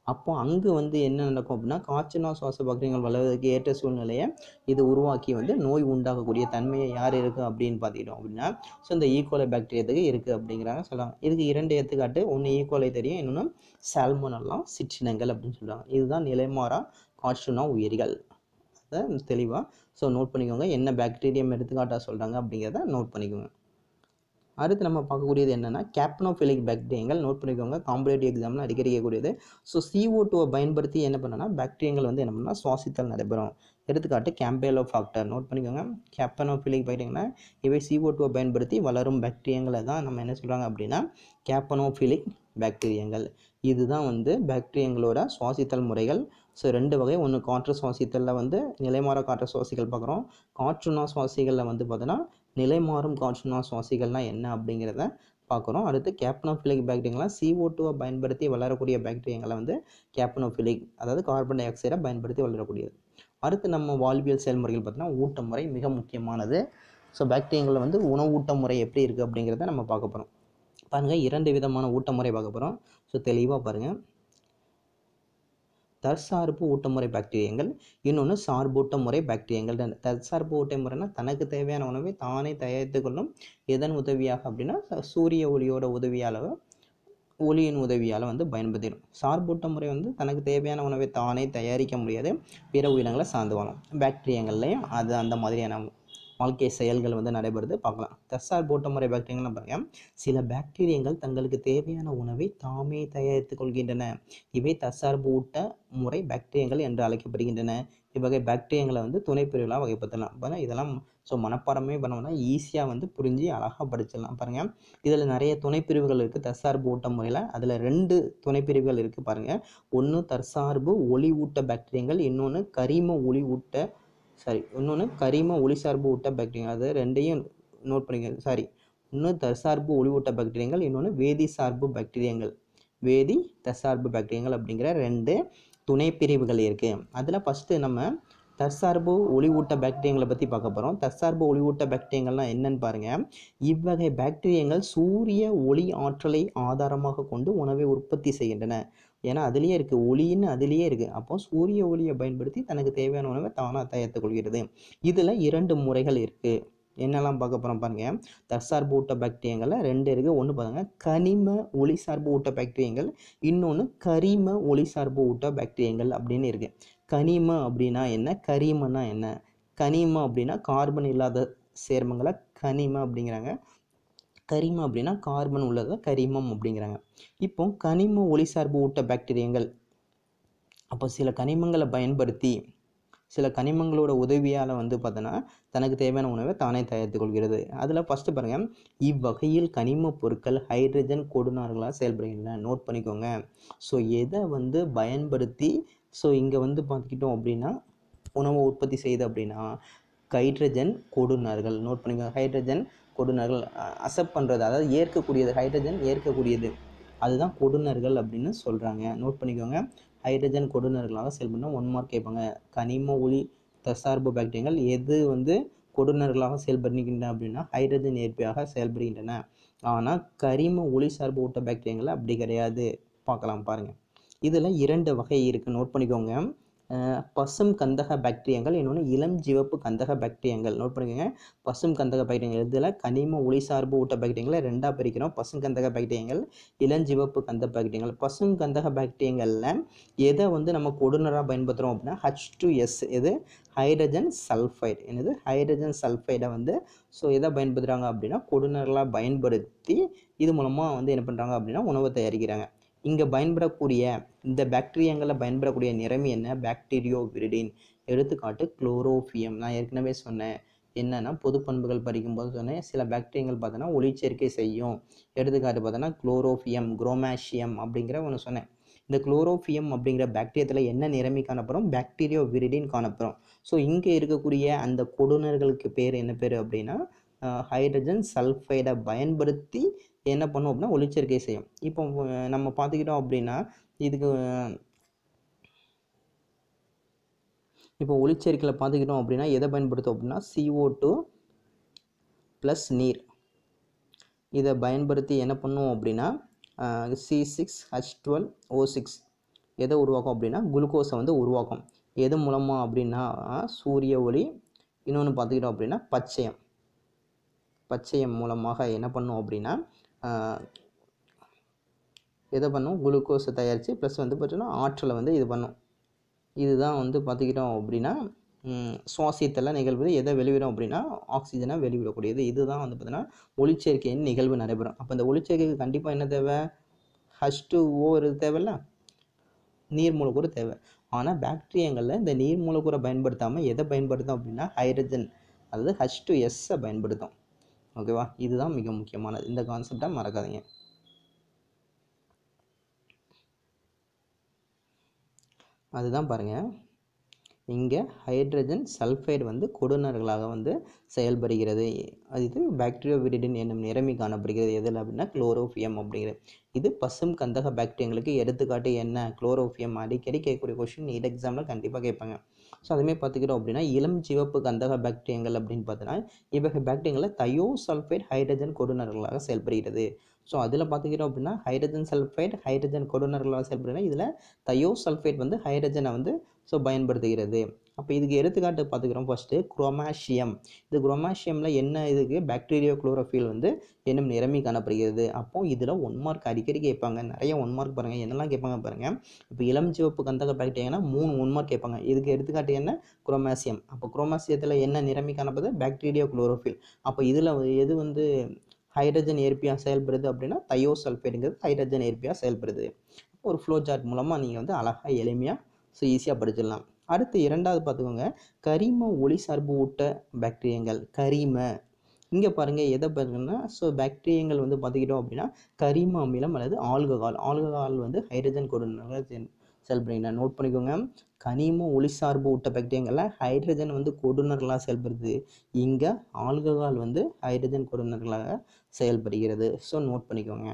அப்போ அங்கே வந்து என்ன நடக்கும் அப்படின்னா காய்ச்சல் சுவாச பாக்டீரியங்கள் வளர்வதற்கு ஏற்ற சூழ்நிலையை இது உருவாக்கி வந்து நோய் உண்டாகக்கூடிய தன்மையை யார் இருக்குது அப்படின்னு பார்த்துக்கிட்டோம் அப்படின்னா ஸோ இந்த ஈகோலை பாக்டீரியத்துக்கு இருக்குது அப்படிங்கிறாங்க சொல்லுவாங்க. இதுக்கு இரண்டு எடுத்துக்காட்டு, ஒன்று ஈகோலை தெரியும், இன்னொன்று சால்மோனெல்லா சிற்றினங்கள் அப்படின்னு சொல்லுவாங்க. இதுதான் நிலைமாறா காற்றுநா உயிரிகள். அதை தெளிவாக ஸோ நோட் பண்ணிக்கோங்க, என்ன பாக்டீரியம் எடுத்துக்காட்டாக சொல்கிறாங்க அப்படிங்கிறத நோட் பண்ணிக்கோங்க. அடுத்து நம்ம பார்க்கக்கூடியது என்னென்னா கேப்னோஃபிலிக் பாக்டீரியங்கள். நோட் பண்ணிக்கோங்க, காம்படேட்டிவ் எக்ஸாமில் அடிக்கடி கேட்கக்கூடியது. ஸோ சிஓ டூவை பயன்படுத்தி என்ன பண்ணனா பாக்டீரியங்கள் வந்து என்ன பண்ணால் சுவாசித்தல் நடைபெறும். எடுத்துக்காட்டு கேம்பேலோஃபாக்டர். நோட் பண்ணிக்கோங்க, கேப்னோஃபிலிக் பாக்டீரியங்கள்னா இவை சிஓ டூவை பயன்படுத்தி வளரும் பாக்டீரியங்களை தான் நம்ம என்ன சொல்கிறாங்க அப்படின்னா கேப்னோஃபிலிக் பாக்டீரியங்கள். இதுதான் வந்து பாக்டீரியங்களோட சுவாசித்தல் முறைகள். ஸோ ரெண்டு வகை, ஒன்று காற்று சுவாசித்தலில் வந்து நிலைமாற காற்று சுவாசிகள் பார்க்குறோம், காற்றுநா சுவாசிகளில் வந்து பார்த்தோன்னா நிலைமாறும் காற்றுநா சுவாசிகள்னால் என்ன அப்படிங்கிறத பார்க்குறோம். அடுத்து கேப்னோஃபிலிக் பாக்டீரியங்கள்லாம் சிஓ டூவை பயன்படுத்தி வளரக்கூடிய பாக்டீரியங்களை வந்து கேப்னோஃபிலிக், அதாவது கார்பன் டை ஆக்சைடை பயன்படுத்தி வளரக்கூடியது. அடுத்து நம்ம வாழ்வியல் செயல்முறைகள் பார்த்தோன்னா ஊட்ட முறை மிக முக்கியமானது. ஸோ பாக்டீரியங்களில் வந்து உணவு ஊட்ட முறை எப்படி இருக்குது அப்படிங்கிறத நம்ம பார்க்க போகிறோம். பாருங்கள், இரண்டு விதமான ஊட்ட முறை பார்க்க போகிறோம். ஸோ தெளிவாக பாருங்கள், தற்சார்பு ஊட்டமுறை பாக்டீரியங்கள், இன்னொன்று சார்பூட்ட முறை பாக்டீரியங்கள். தற்சார்பு ஊட்ட முறைனா தனக்கு தேவையான உணவை தானே தயாரித்து கொள்ளும். எதன் உதவியாக அப்படின்னா சூரிய ஒளியோட உதவியால், ஒளியின் உதவியால் வந்து பயன்படுத்திடும். சார்பூட்ட முறை வந்து தனக்கு தேவையான உணவை தானே தயாரிக்க முடியாது, பிற உயிரினங்களை சார்ந்து வாழும். பாக்டீரியங்கள்லையும் அது அந்த மாதிரியான வாழ்க்கை செயல்கள் வந்து நடைபெறுது பார்க்கலாம். தற்சார்பு ஊட்ட முறை பாக்டீரியங்கள் பாருங்கள், சில பாக்டீரியங்கள் தங்களுக்கு தேவையான உணவை தாமே தயாரித்துக் கொள்கின்றன. இவை தற்சார்பு ஊட்ட முறை பாக்டீரியங்கள் என்று அழைக்கப்படுகின்றன. இவ்வகை பாக்டீரியங்களை வந்து துணைப்பிரிவுகளாக வகைப்படுத்தலாம். பாருங்கள், இதெல்லாம் ஸோ மனப்பாடமே பண்ணோம்னா ஈஸியாக வந்து புரிஞ்சு அழகாக படிச்சிடலாம். பாருங்கள், இதில் நிறைய துணைப்பிரிவுகள் இருக்குது தற்சார்பு ஊட்ட முறையில். அதில் ரெண்டு துணைப்பிரிவுகள் இருக்குது பாருங்கள். ஒன்று தற்சார்பு ஒளி ஊட்ட பாக்டீரியங்கள், இன்னொன்று கரிம ஒளி ஊட்ட சாரி இன்னொன்று கரிம ஒளிசார்பு ஊட்ட பாக்டீரியங்கள். அது ரெண்டையும் நோட் பண்ணிக்க. சாரி இன்னொன்று தற்சார்பு ஒளி ஊட்ட பாக்டீரியங்கள், இன்னொன்று வேதி சார்பு பாக்டீரியங்கள். வேதி தற்சார்பு பாக்டீரியங்கள் அப்படிங்கிற ரெண்டு துணை பிரிவுகள் இருக்குது. அதில் ஃபஸ்ட்டு நம்ம தற்சார்பு ஒளி ஊட்ட பாக்டீரியங்களை பற்றி பார்க்க போகிறோம். தற்சார்பு ஒளி ஊட்ட பாக்டீரியங்கள்லாம் என்னன்னு பாருங்கள். இவ்வகை பாக்டீரியங்கள் சூரிய ஒளி ஆற்றலை ஆதாரமாக கொண்டு உணவை உற்பத்தி செய்கின்றன. ஏன்னா அதுலேயே இருக்குது, ஒளின்னு அதுலேயே இருக்குது. அப்போ சூரிய ஒளியை பயன்படுத்தி தனக்கு தேவையான உணவை தானாக தயாரித்துக் கொள்கிறது. இதில் இரண்டு முறைகள் இருக்குது. என்னெல்லாம் பார்க்க போகிறோம் பாருங்கள். தற்சார்பு ஊட்ட பாக்டீரியங்களில் ரெண்டு இருக்குது. ஒன்று பாருங்கள் கனிம ஒளிசார்பு ஊட்ட பாக்டீரியங்கள், இன்னொன்று கரிம ஒளிசார்பு ஊட்ட பாக்டீரியங்கள் அப்படின்னு இருக்குது. கனிம அப்படின்னா என்ன, கரிமனா என்ன? கனிம அப்படின்னா கார்பன் இல்லாத சேர்மங்களை கனிம அப்படிங்கிறாங்க, கரிமம் அப்படின்னா கார்பன் உள்ளதை கரிமம் அப்படிங்கிறாங்க. இப்போ கனிம ஒளிசார்பு ஊட்ட பாக்டீரியங்கள், அப்போ சில கனிமங்களை பயன்படுத்தி சில கனிமங்களோட உதவியால் வந்து பார்த்தோன்னா தனக்கு தேவையான உணவை தானே தயாரித்துக் கொள்கிறது. அதில் ஃபஸ்ட்டு பாருங்கள், இவ்வகையில் கனிம பொருட்கள் ஹைட்ரஜன் கொடுநார்களாக செயல்படுகின்றன. நோட் பண்ணிக்கோங்க. ஸோ எதை வந்து பயன்படுத்தி ஸோ இங்கே வந்து பார்த்துக்கிட்டோம் அப்படின்னா உணவை உற்பத்தி செய்யுது அப்படின்னா ஹைட்ரஜன் கொடுநார்கள். நோட் பண்ணிக்கோங்க, ஹைட்ரஜன் கொடுநார்கள் அக்செப்ட் பண்ணுறது, அதாவது ஏற்கக்கூடியது, ஹைட்ரஜன் ஏற்கக்கூடியது, அதுதான் கொடுநர்கள் அப்படின்னு சொல்கிறாங்க. நோட் பண்ணிக்கோங்க, ஹைட்ரஜன் கொடுநர்களாக செயல்படணும். ஒன் மார்க் கேட்பாங்க. கனிம ஒளி தற்சார்பு பாக்டீரியங்கள் எது வந்து கொடுநர்களாக செயல்படுகின்றன அப்படின்னா ஹைட்ரஜன் ஏற்பியாக செயல்படுகின்றன. ஆனால் கரிம ஒளி சார்பு ஊட்ட பாக்டீரியங்கள் அப்படி கிடையாது. பார்க்கலாம் பாருங்கள். இதில் இரண்டு வகை இருக்குது. நோட் பண்ணிக்கோங்க, பசும் கந்தக பாக்டீரியங்கள், இன்னொன்று இளம் சிவப்பு கந்தக பாக்டீரியங்கள். நோட் பண்ணிக்கோங்க, பசும் கந்தக பாக்டீரியங்கள். இதில் கனிம ஒளிசார்பு ஊட்ட பாக்டீரியங்களை ரெண்டாக பிரிக்கிறோம். பசும் கந்தக பாக்டீரியங்கள், இளஞ்சிவப்பு கந்த பாக்டீரியங்கள். பசும் கந்தக பாக்டீரியங்களில் எதை வந்து நம்ம கொடுநராக பயன்படுத்துகிறோம் அப்படின்னா ஹச் டூ எஸ், இது ஹைட்ரஜன் சல்ஃபைடு. என்னது ஹைட்ரஜன் சல்ஃபைடை வந்து ஸோ எதை பயன்படுத்துகிறாங்க அப்படின்னா கொடுநர்களாக பயன்படுத்தி இது மூலமாக வந்து என்ன பண்ணுறாங்க அப்படின்னா உணவை தயாரிக்கிறாங்க. இங்கே பயன்படக்கூடிய இந்த பாக்டீரியங்களில் பயன்படக்கூடிய நிறமி என்ன, பாக்டீரியோ விரிடின். எடுத்துக்காட்டு குளோரோஃபியம். நான் ஏற்கனவே சொன்னேன் என்னென்னா பொது பண்புகள் படிக்கும்போது சொன்னேன், சில பாக்டீரியங்கள் பார்த்தோன்னா ஒளிச்சேர்க்கை செய்யும். எடுத்துக்காட்டு பார்த்தோன்னா குளோரோஃபியம், குரோமேஷியம் அப்படிங்கிற ஒன்று சொன்னேன். இந்த குளோரோஃபியம் அப்படிங்கிற பாக்டீரியத்தில் என்ன நிறமி காணப்படும், பாக்டீரியோ விரிடின் காணப்படும். ஸோ இங்கே இருக்கக்கூடிய அந்த கொடுநர்களுக்கு பேர் என்ன பேர் அப்படின்னா ஹைட்ரஜன் சல்ஃபைடை பயன்படுத்தி என்ன பண்ணும் அப்படின்னா ஒளிச்சேர்க்கை செய்யும். இப்போ நம்ம பார்த்துக்கிட்டோம் அப்படின்னா இதுக்கு இப்போ ஒளிச்சேர்க்கையில் பார்த்துக்கிட்டோம் அப்படின்னா எதை பயன்படுத்தும் அப்படின்னா சிஓ டூ ப்ளஸ் நீர், இதை பயன்படுத்தி என்ன பண்ணும் அப்படின்னா C six H twelve O six எதை உருவாக்கும் அப்படின்னா குளுக்கோஸை வந்து உருவாக்கும். எது மூலமாக அப்படின்னா சூரிய ஒளி, இன்னொன்று பார்த்துக்கிட்டோம் அப்படின்னா பச்சையம். பச்சையம் மூலமாக என்ன பண்ணும் அப்படின்னா எதை பண்ணும், குளுக்கோஸை தயாரித்து ப்ளஸ் வந்து பார்த்தீங்கன்னா ஆற்றலை வந்து இது பண்ணும். இதுதான் வந்து பார்த்துக்கிட்டோம் அப்படின்னா சுவாசித்தெல்லாம் நிகழ்வு எதை வெளிவிடும் அப்படின்னா ஆக்சிஜனை வெளிவிடக்கூடியது. இதுதான் வந்து பார்த்தீங்கன்னா ஒளிச்சேர்க்கையின் நிகழ்வு நடைபெறும். அப்போ இந்த ஒளிச்சேர்க்கைக்கு கண்டிப்பாக என்ன தேவை, ஹச் டூ ஓ தேவையில்ல, நீர் மூலக்கூறு தேவை. ஆனால் பாக்டீரியாங்களில் இந்த நீர் மூலக்கூறை பயன்படுத்தாமல் எதை பயன்படுத்தும் அப்படின்னா ஹைட்ரஜன், அதாவது ஹச் டூ எஸ்ஸை பயன்படுத்தும். ஓகேவா, இதுதான் மிக முக்கியமானது. இந்த கான்செப்டை மறக்காதீங்க. அதுதான் பாருங்கள், இங்கே ஹைட்ரஜன் சல்ஃபைடு வந்து கொடுநர்களாக வந்து செயல்படுகிறது. அது இது பாக்டீரியா விரிடின் என்னும் நிறமி காணப்படுகிறது. எதில் அப்படின்னா குளோரோஃபியம் அப்படிங்கிறது. இது பசும் கந்தக பாக்டீரியங்களுக்கு எடுத்துக்காட்டு என்ன, குளோரோஃபியம். அடிக்கடி கேட்கக்கூடிய கொஸ்டின் நீட் எக்ஸாமில் கண்டிப்பாக கேட்பாங்க. ஸோ அதுமாதிரி பார்த்துக்கிட்டோம் அப்படின்னா இளம் சிவப்பு கந்தக பாக்டீரியங்கள் அப்படின்னு பார்த்தோன்னா இவ்வகை பாக்டீரியங்களில் தயோ சல்ஃபைடு ஹைட்ரஜன் கொடுநர்களாக செயல்படுகிறது. ஸோ அதில் பார்த்துக்கிட்டோம் அப்படின்னா ஹைட்ரஜன் சல்ஃபைடு ஹைட்ரஜன் கொடுநர்களாக செயல்படுகிறது. இதில் தயோ சல்ஃபைடு வந்து ஹைட்ரஜனை வந்து ஸோ பயன்படுத்துகிறது. அப்போ இதுக்கு எடுத்துக்காட்டு பார்த்துக்கிறோம். First chromatium. இது குரோமாஷியமில் என்ன இதுக்கு பாக்டீரியா குளோரோஃபில் வந்து என்னும் நிறமி காணப்படுகிறது. அப்போது இதில் ஒன் மார்க் அடிக்கடி கேட்பாங்க, நிறைய ஒன் மார்க் பாருங்கள், என்னெல்லாம் கேட்பாங்க பாருங்கள். இப்போ இளம் சிவப்பு கந்தக பாக்டீரியானா மூணு ஒன் மார்க் கேட்பாங்க. இதுக்கு எடுத்துக்காட்டு என்ன, குரோமாசியம். அப்போ குரோமாசியத்தில் என்ன நிறமி காணப்படுது, பாக்டீரியா குளோரோஃபில். அப்போ இதில் எது வந்து ஹைட்ரஜன் ஏற்பியாக செயல்படுது அப்படின்னா தயோ சல்ஃபைடுங்கிறது ஹைட்ரஜன் ஏற்பியாக செயல்படுது. ஒரு ஃப்ளோ சார்ட் மூலமாக நீங்கள் வந்து அழகாக எளிமையாக ஸோ ஈஸியாக படிச்சிடலாம். அடுத்து இரண்டாவது பார்த்துக்கோங்க, கரிம ஒளி சார்பு ஊட்ட பாக்டீரியங்கள். கரிம இங்கே பாருங்கள் எதை பாருங்கன்னா ஸோ பாக்டீரியங்கள் வந்து பார்த்துக்கிட்டோம் அப்படின்னா கரிம அமிலம் அல்லது ஆல்கஹால். ஆல்கஹால் வந்து ஹைட்ரஜன் கொடுநர்களாக செயல்படுகின்றன. நோட் பண்ணிக்கோங்க, கனிம ஒளி சார்பு ஊட்ட பாக்டீரியங்களில் ஹைட்ரஜன் வந்து கொடுநர்களாக செயல்படுது. இங்கே ஆல்கஹால் வந்து ஹைட்ரஜன் கொடுநர்களாக செயல்படுகிறது. ஸோ நோட் பண்ணிக்கோங்க.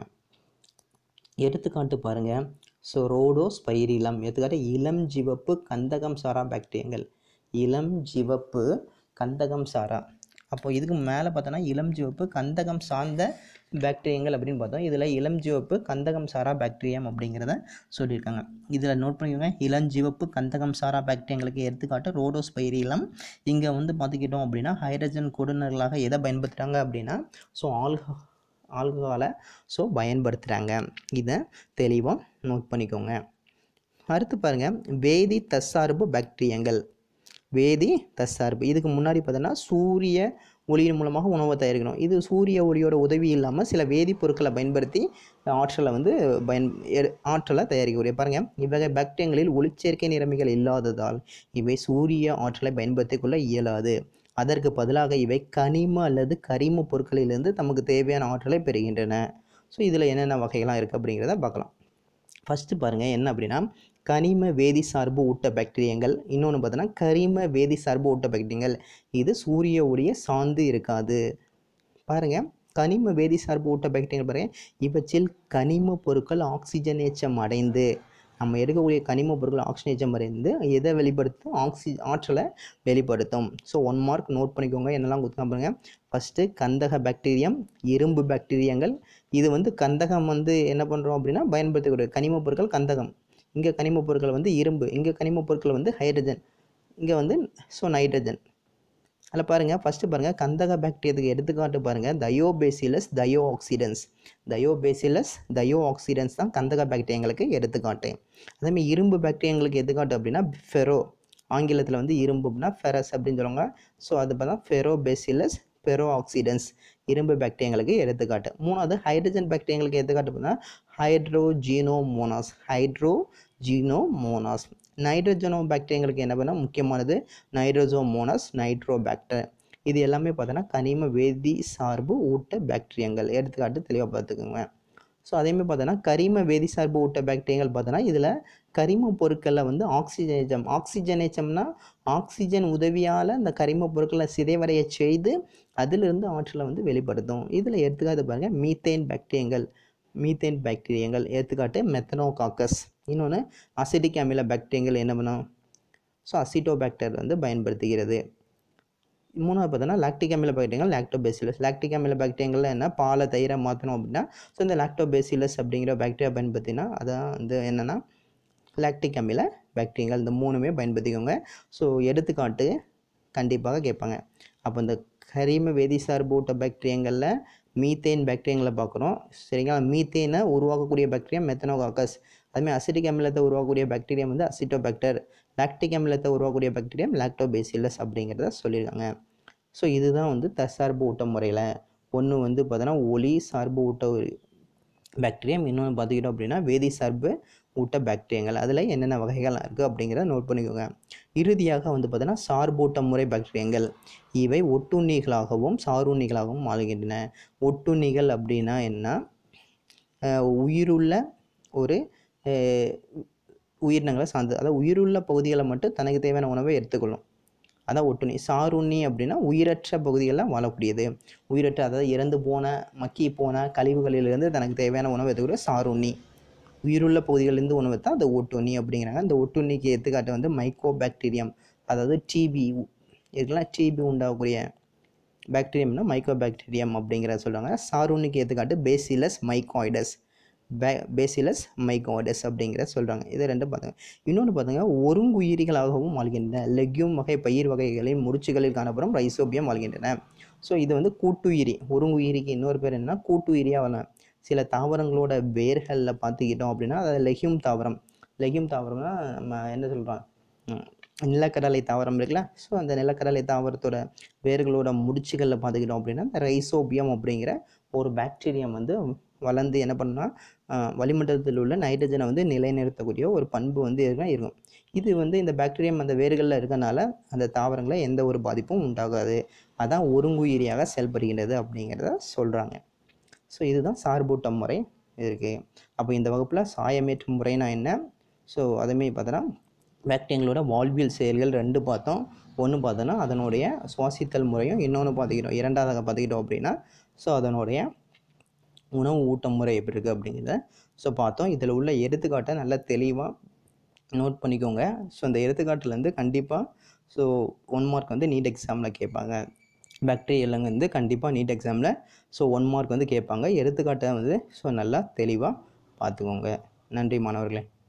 எடுத்துக்காட்டு பாருங்கள், ஸோ ரோடோஸ்பைரிலம். எடுத்துக்காட்டு இளம் சிவப்பு கந்தகம் சாரா பாக்டீரியங்கள். இளம் சிவப்பு கந்தகம் சாரா. அப்போ இதுக்கு மேலே பார்த்தோன்னா இளம் சிவப்பு கந்தகம் சார்ந்த பாக்டீரியங்கள் அப்படின்னு பார்த்தோம். இதில் இளம் சிவப்பு கந்தகம் சாரா பாக்டீரியம் அப்படிங்கிறத சொல்லியிருக்காங்க. இதில் நோட் பண்ணிக்கோங்க, இளஞ்சிவப்பு கந்தகம் சாரா பாக்டீரியங்களுக்கு எடுத்துக்காட்டு ரோடோஸ்பைரிலம். இங்கே வந்து பார்த்துக்கிட்டோம் அப்படின்னா ஹைட்ரஜன் கொடுநர்களாக எதை பயன்படுத்துகிறாங்க அப்படின்னா ஸோ ஆல்கஹா ஆல்கஹாலை ஸோ பயன்படுத்துகிறாங்க. இதை தெளிவாக நோட் பண்ணிக்கோங்க. அடுத்து பாருங்கள், வேதி தற்சார்பு பாக்டீரியங்கள். வேதி தற்சார்பு இதுக்கு முன்னாடி பார்த்தோன்னா சூரிய ஒளியின் மூலமாக உணவை தயாரிக்கணும். இது சூரிய ஒளியோட உதவி இல்லாமல் சில வேதிப்பொருட்களை பயன்படுத்தி ஆற்றலை வந்து பயன் ஆற்றலை தயாரிக்கக்கூடிய. பாருங்கள், இவ்வகை பாக்டீரியங்களில் ஒளிச்சேர்க்கை நிறமிகள் இல்லாததால் இவை சூரிய ஆற்றலை பயன்படுத்திக் கொள்ள இயலாது. அதற்கு பதிலாக இவை கனிம அல்லது கரிம பொருட்களிலிருந்து தமக்கு தேவையான ஆற்றலை பெறுகின்றன. ஸோ இதில் என்னென்ன வகைகள்லாம் இருக்குது அப்படிங்கிறத பார்க்கலாம். ஃபஸ்ட்டு பாருங்கள் என்ன அப்படின்னா கனிம வேதி சார்பு ஊட்ட பாக்டீரியங்கள். இன்னொன்று பார்த்தோன்னா கரிம வேதி சார்பு ஊட்ட பாக்டீரியங்கள். இது சூரிய ஒளியை சார்ந்து இருக்காது. பாருங்கள், கனிம வேதி சார்பு ஊட்ட பாக்டீரியங்கள் பாருங்கள், இவற்றில் கனிம பொருட்கள் ஆக்சிஜனேற்றம் அடைந்து நம்ம எடுக்கக்கூடிய கனிம பொருட்கள் ஆக்சிஜனேற்றம் அடைந்து எதை வெளிப்படுத்தும், ஆக்சி ஆற்றலை வெளிப்படுத்தும். ஸோ ஒன் மார்க் நோட் பண்ணிக்கோங்க, என்னெல்லாம் கொடுத்தா பாருங்கள். ஃபஸ்ட்டு கந்தக பாக்டீரியம், இரும்பு பாக்டீரியங்கள். இது வந்து கந்தகம் வந்து என்ன பண்ணுறோம் அப்படின்னா பயன்படுத்தக்கூடிய கனிம பொருட்கள் கந்தகம். இங்கே கனிம பொருட்கள் வந்து இரும்பு, இங்கே கனிம பொருட்கள் வந்து ஹைட்ரஜன், இங்கே வந்து ஸோ நைட்ரஜன். அதில் பாருங்கள், ஃபஸ்ட்டு பாருங்கள் கந்தக பாக்டீரியத்துக்கு எடுத்துக்காட்டு பாருங்கள் Thiobacillus thiooxidans. Thiobacillus thiooxidans தான் கந்தக பாக்டீரியங்களுக்கு எடுத்துக்காட்டு. அதேமாதிரி இரும்பு பாக்டீரியங்களுக்கு எடுத்துக்காட்டு அப்படின்னா ஃபெரோ, ஆங்கிலத்தில் வந்து இரும்பு அப்படின்னா ஃபெரஸ் அப்படின்னு சொல்லுவாங்க. ஸோ அது பார்த்தா ஃபெரோபேசிலஸ் ஃபெரோ ஆக்சிடன்ஸ் இரும்பு பாக்டீரியங்களுக்கு எடுத்துக்காட்டு. மூணாவது ஹைட்ரஜன் பாக்டீரியங்களுக்கு எடுத்துக்காட்டு பார்த்தா ஹைட்ரோஜீனோமோனாஸ். ஹைட்ரோஜீனோமோனாஸ். நைட்ரோஜனோ பாக்டீரியங்களுக்கு என்ன பண்ணால் முக்கியமானது நைட்ரோஜோமோனாஸ், நைட்ரோபாக்டர். இது எல்லாமே பார்த்தோன்னா கனிம வேதி சார்பு ஊட்ட பாக்டீரியங்கள். எடுத்துக்காட்டு தெளிவாக பார்த்துக்கோங்க. ஸோ அதேமாதிரி பார்த்தோன்னா கரிம வேதி சார்பு ஊட்ட பாக்டீரியங்கள் பார்த்தோன்னா இதில் கரிம பொருட்களில் வந்து ஆக்சிஜனேற்றம். ஆக்சிஜனேற்றம்னா ஆக்சிஜன் உதவியால் இந்த கரிம பொருட்களை சிதைவடைய செய்து அதிலிருந்து ஆற்றலை வந்து வெளிப்படுத்தும். இதில் எடுத்துக்காட்டு பாருங்கள் மீத்தேன் பாக்டீரியங்கள். மீத்தேன் பாக்டீரியங்கள் எடுத்துக்காட்டு மெத்தனோகாக்கஸ். இன்னொன்று அசிட்டிக் அமில பாக்டீரியங்கள் என்ன பண்ணும், ஸோ அசிட்டோபாக்டர் வந்து பயன்படுத்துகிறது. மூணாவது பார்த்தோன்னா லாக்டிக் அமில பாக்டீரியங்கள் லாக்டோபேசிலஸ். லாக்டிக் அமில பாக்டீரியங்கள் என்ன, பாலை தயிரை மாற்றணும் அப்படின்னா ஸோ இந்த லாக்டோபேசிலஸ் அப்படிங்கிற பாக்டீரியா பயன்படுத்தினா அதான் வந்து என்னென்னா லாக்டிக் அமில பாக்டீரியங்கள் இந்த மூணுமே பயன்படுத்திக்கோங்க. ஸோ எடுத்துக்காட்டு கண்டிப்பாக கேட்பாங்க. அப்போ இந்த கரிம வேதிசார்பூட்ட பாக்டீரியங்களில் மீத்தேன் பாக்டீரியங்களை பார்க்குறோம். சரிங்களா? மீத்தேனை உருவாக்கக்கூடிய பாக்டீரியா மெத்தனோகாக்கஸ். அதுமாதிரி அசிட்டிக் அமிலத்தை உருவாக்கக்கூடிய பாக்டீரியம் வந்து அசிட்டோபாக்டர். லாக்டிக் அமிலத்தை உருவாக்கக்கூடிய பாக்டீரியம் லாக்டோபேசிலஸ் அப்படிங்கிறத சொல்லியிருக்காங்க. ஸோ இதுதான் வந்து தற்சார்பு ஊட்ட முறையில். ஒன்று வந்து பார்த்தோன்னா ஒளி சார்பு ஊட்ட பாக்டீரியம், இன்னொன்று பார்த்துக்கிட்டோம் அப்படின்னா வேதி சார்பு ஊட்ட பாக்டீரியங்கள். அதில் என்னென்ன வகைகள்லாம் இருக்குது அப்படிங்கிறத நோட் பண்ணிக்கோங்க. இறுதியாக வந்து பார்த்தோன்னா சார்பூட்ட முறை பாக்டீரியங்கள். இவை ஒட்டுண்ணிகளாகவும் சாருண்ணிகளாகவும் வாழ்கின்றன. ஒட்டுண்ணிகள் அப்படின்னா என்ன? உயிருள்ள ஒரு உயிரினங்களை சார்ந்தது. அதாவது உயிருள்ள பகுதிகளை மட்டும் தனக்கு தேவையான உணவை எடுத்துக்கொள்ளும். அதான் ஒட்டுண்ணி. சாருண்ணி அப்படின்னா உயிரற்ற பகுதிகளில் வாழக்கூடியது. உயிரற்ற அதாவது இறந்து போன மக்கி போன கழிவுகளிலிருந்து தனக்கு தேவையான உணவு எடுத்துக்கிற சாருண்ணி. உயிருள்ள பகுதிகளிலிருந்து உணவு தான் அந்த ஒட்டுண்ணி அப்படிங்கிறாங்க. அந்த ஒட்டுண்ணிக்கு எடுத்துக்காட்டு வந்து மைக்கோ பாக்டீரியம், அதாவது டிபி இதுக்கெல்லாம் டிபி உண்டாகக்கூடிய பாக்டீரியம்னா மைக்கோ பாக்டீரியம் அப்படிங்கிற சொல்கிறாங்க. சாருண்ணிக்கு எடுத்துக்காட்டு பேசிலஸ் மைக்கோய்டஸ் பே பேசிலஸ் மைக்கோய்டஸ் அப்படிங்கிற சொல்கிறாங்க. இதை ரெண்டும் பார்த்துங்க. இன்னொன்று பார்த்துங்க, ஒருங்குயிரிகளாகவும் வாழ்கின்றன. லெக்யூம் வகை பயிர் வகைகளின் முடிச்சுகளில் காணப்படும் ரைசோபியம் வாழ்கின்றன. ஸோ இது வந்து கூட்டுயிரி. ஒருங்குயிரிக்கு இன்னொரு பேர் என்னன்னா கூட்டுயிரியாக வரலாம். சில தாவரங்களோட வேர்களில் பார்த்துக்கிட்டோம் அப்படின்னா அதாவது லெக்யூம் தாவரம். லெக்யூம் தாவரம்னா நம்ம என்ன சொல்கிறோம், நிலக்கடலை தாவரம் இருக்குல்ல. ஸோ அந்த நிலக்கடலை தாவரத்தோட வேர்களோட முடிச்சுகளில் பார்த்துக்கிட்டோம் அப்படின்னா இந்த ரைசோபியம் அப்படிங்கிற ஒரு பாக்டீரியம் வந்து வளர்ந்து என்ன பண்ணால் வளிமண்டலத்தில் உள்ள நைட்ரஜனை வந்து நிலைநிறுத்தக்கூடிய ஒரு பண்பு வந்து இருக்கும். இது வந்து இந்த பாக்டீரியம் அந்த வேர்களில் இருக்கனால அந்த தாவரங்களை எந்த ஒரு பாதிப்பும் உண்டாகாது. அதான் ஒருங்குயிரியாக செயல்படுகின்றது அப்படிங்கிறத சொல்கிறாங்க. ஸோ இதுதான் சார்பூட்ட முறை இருக்குது. அப்போ இந்த வகுப்பில் சாயமேற்று முறைனா என்ன, ஸோ அதேமாரி பார்த்தோன்னா பாக்டீரியங்களோட வாழ்வியல் செயல்கள் ரெண்டு பார்த்தோம். ஒன்று பார்த்தோன்னா அதனுடைய சுவாசித்தல் முறையும், இன்னொன்று பார்த்துக்கிட்டோம் இரண்டாவதாக பார்த்துக்கிட்டோம் அப்படின்னா ஸோ அதனுடைய உணவு ஊட்ட முறை எப்படி இருக்குது அப்படிங்கிறத ஸோ பார்த்தோம். இதில் உள்ள எடுத்துக்காட்டை நல்லா தெளிவாக நோட் பண்ணிக்கோங்க. ஸோ இந்த எடுத்துக்காட்டுலேருந்து கண்டிப்பாக ஸோ ஒன் மார்க் வந்து நீட் எக்ஸாமில் கேட்பாங்க. பாக்டீரியல் வந்து கண்டிப்பாக நீட் எக்ஸாமில் ஸோ ஒன் மார்க் வந்து கேட்பாங்க. எடுத்துக்காட்டை வந்து ஸோ நல்லா தெளிவாக பார்த்துக்கோங்க. நன்றி மாணவர்களே.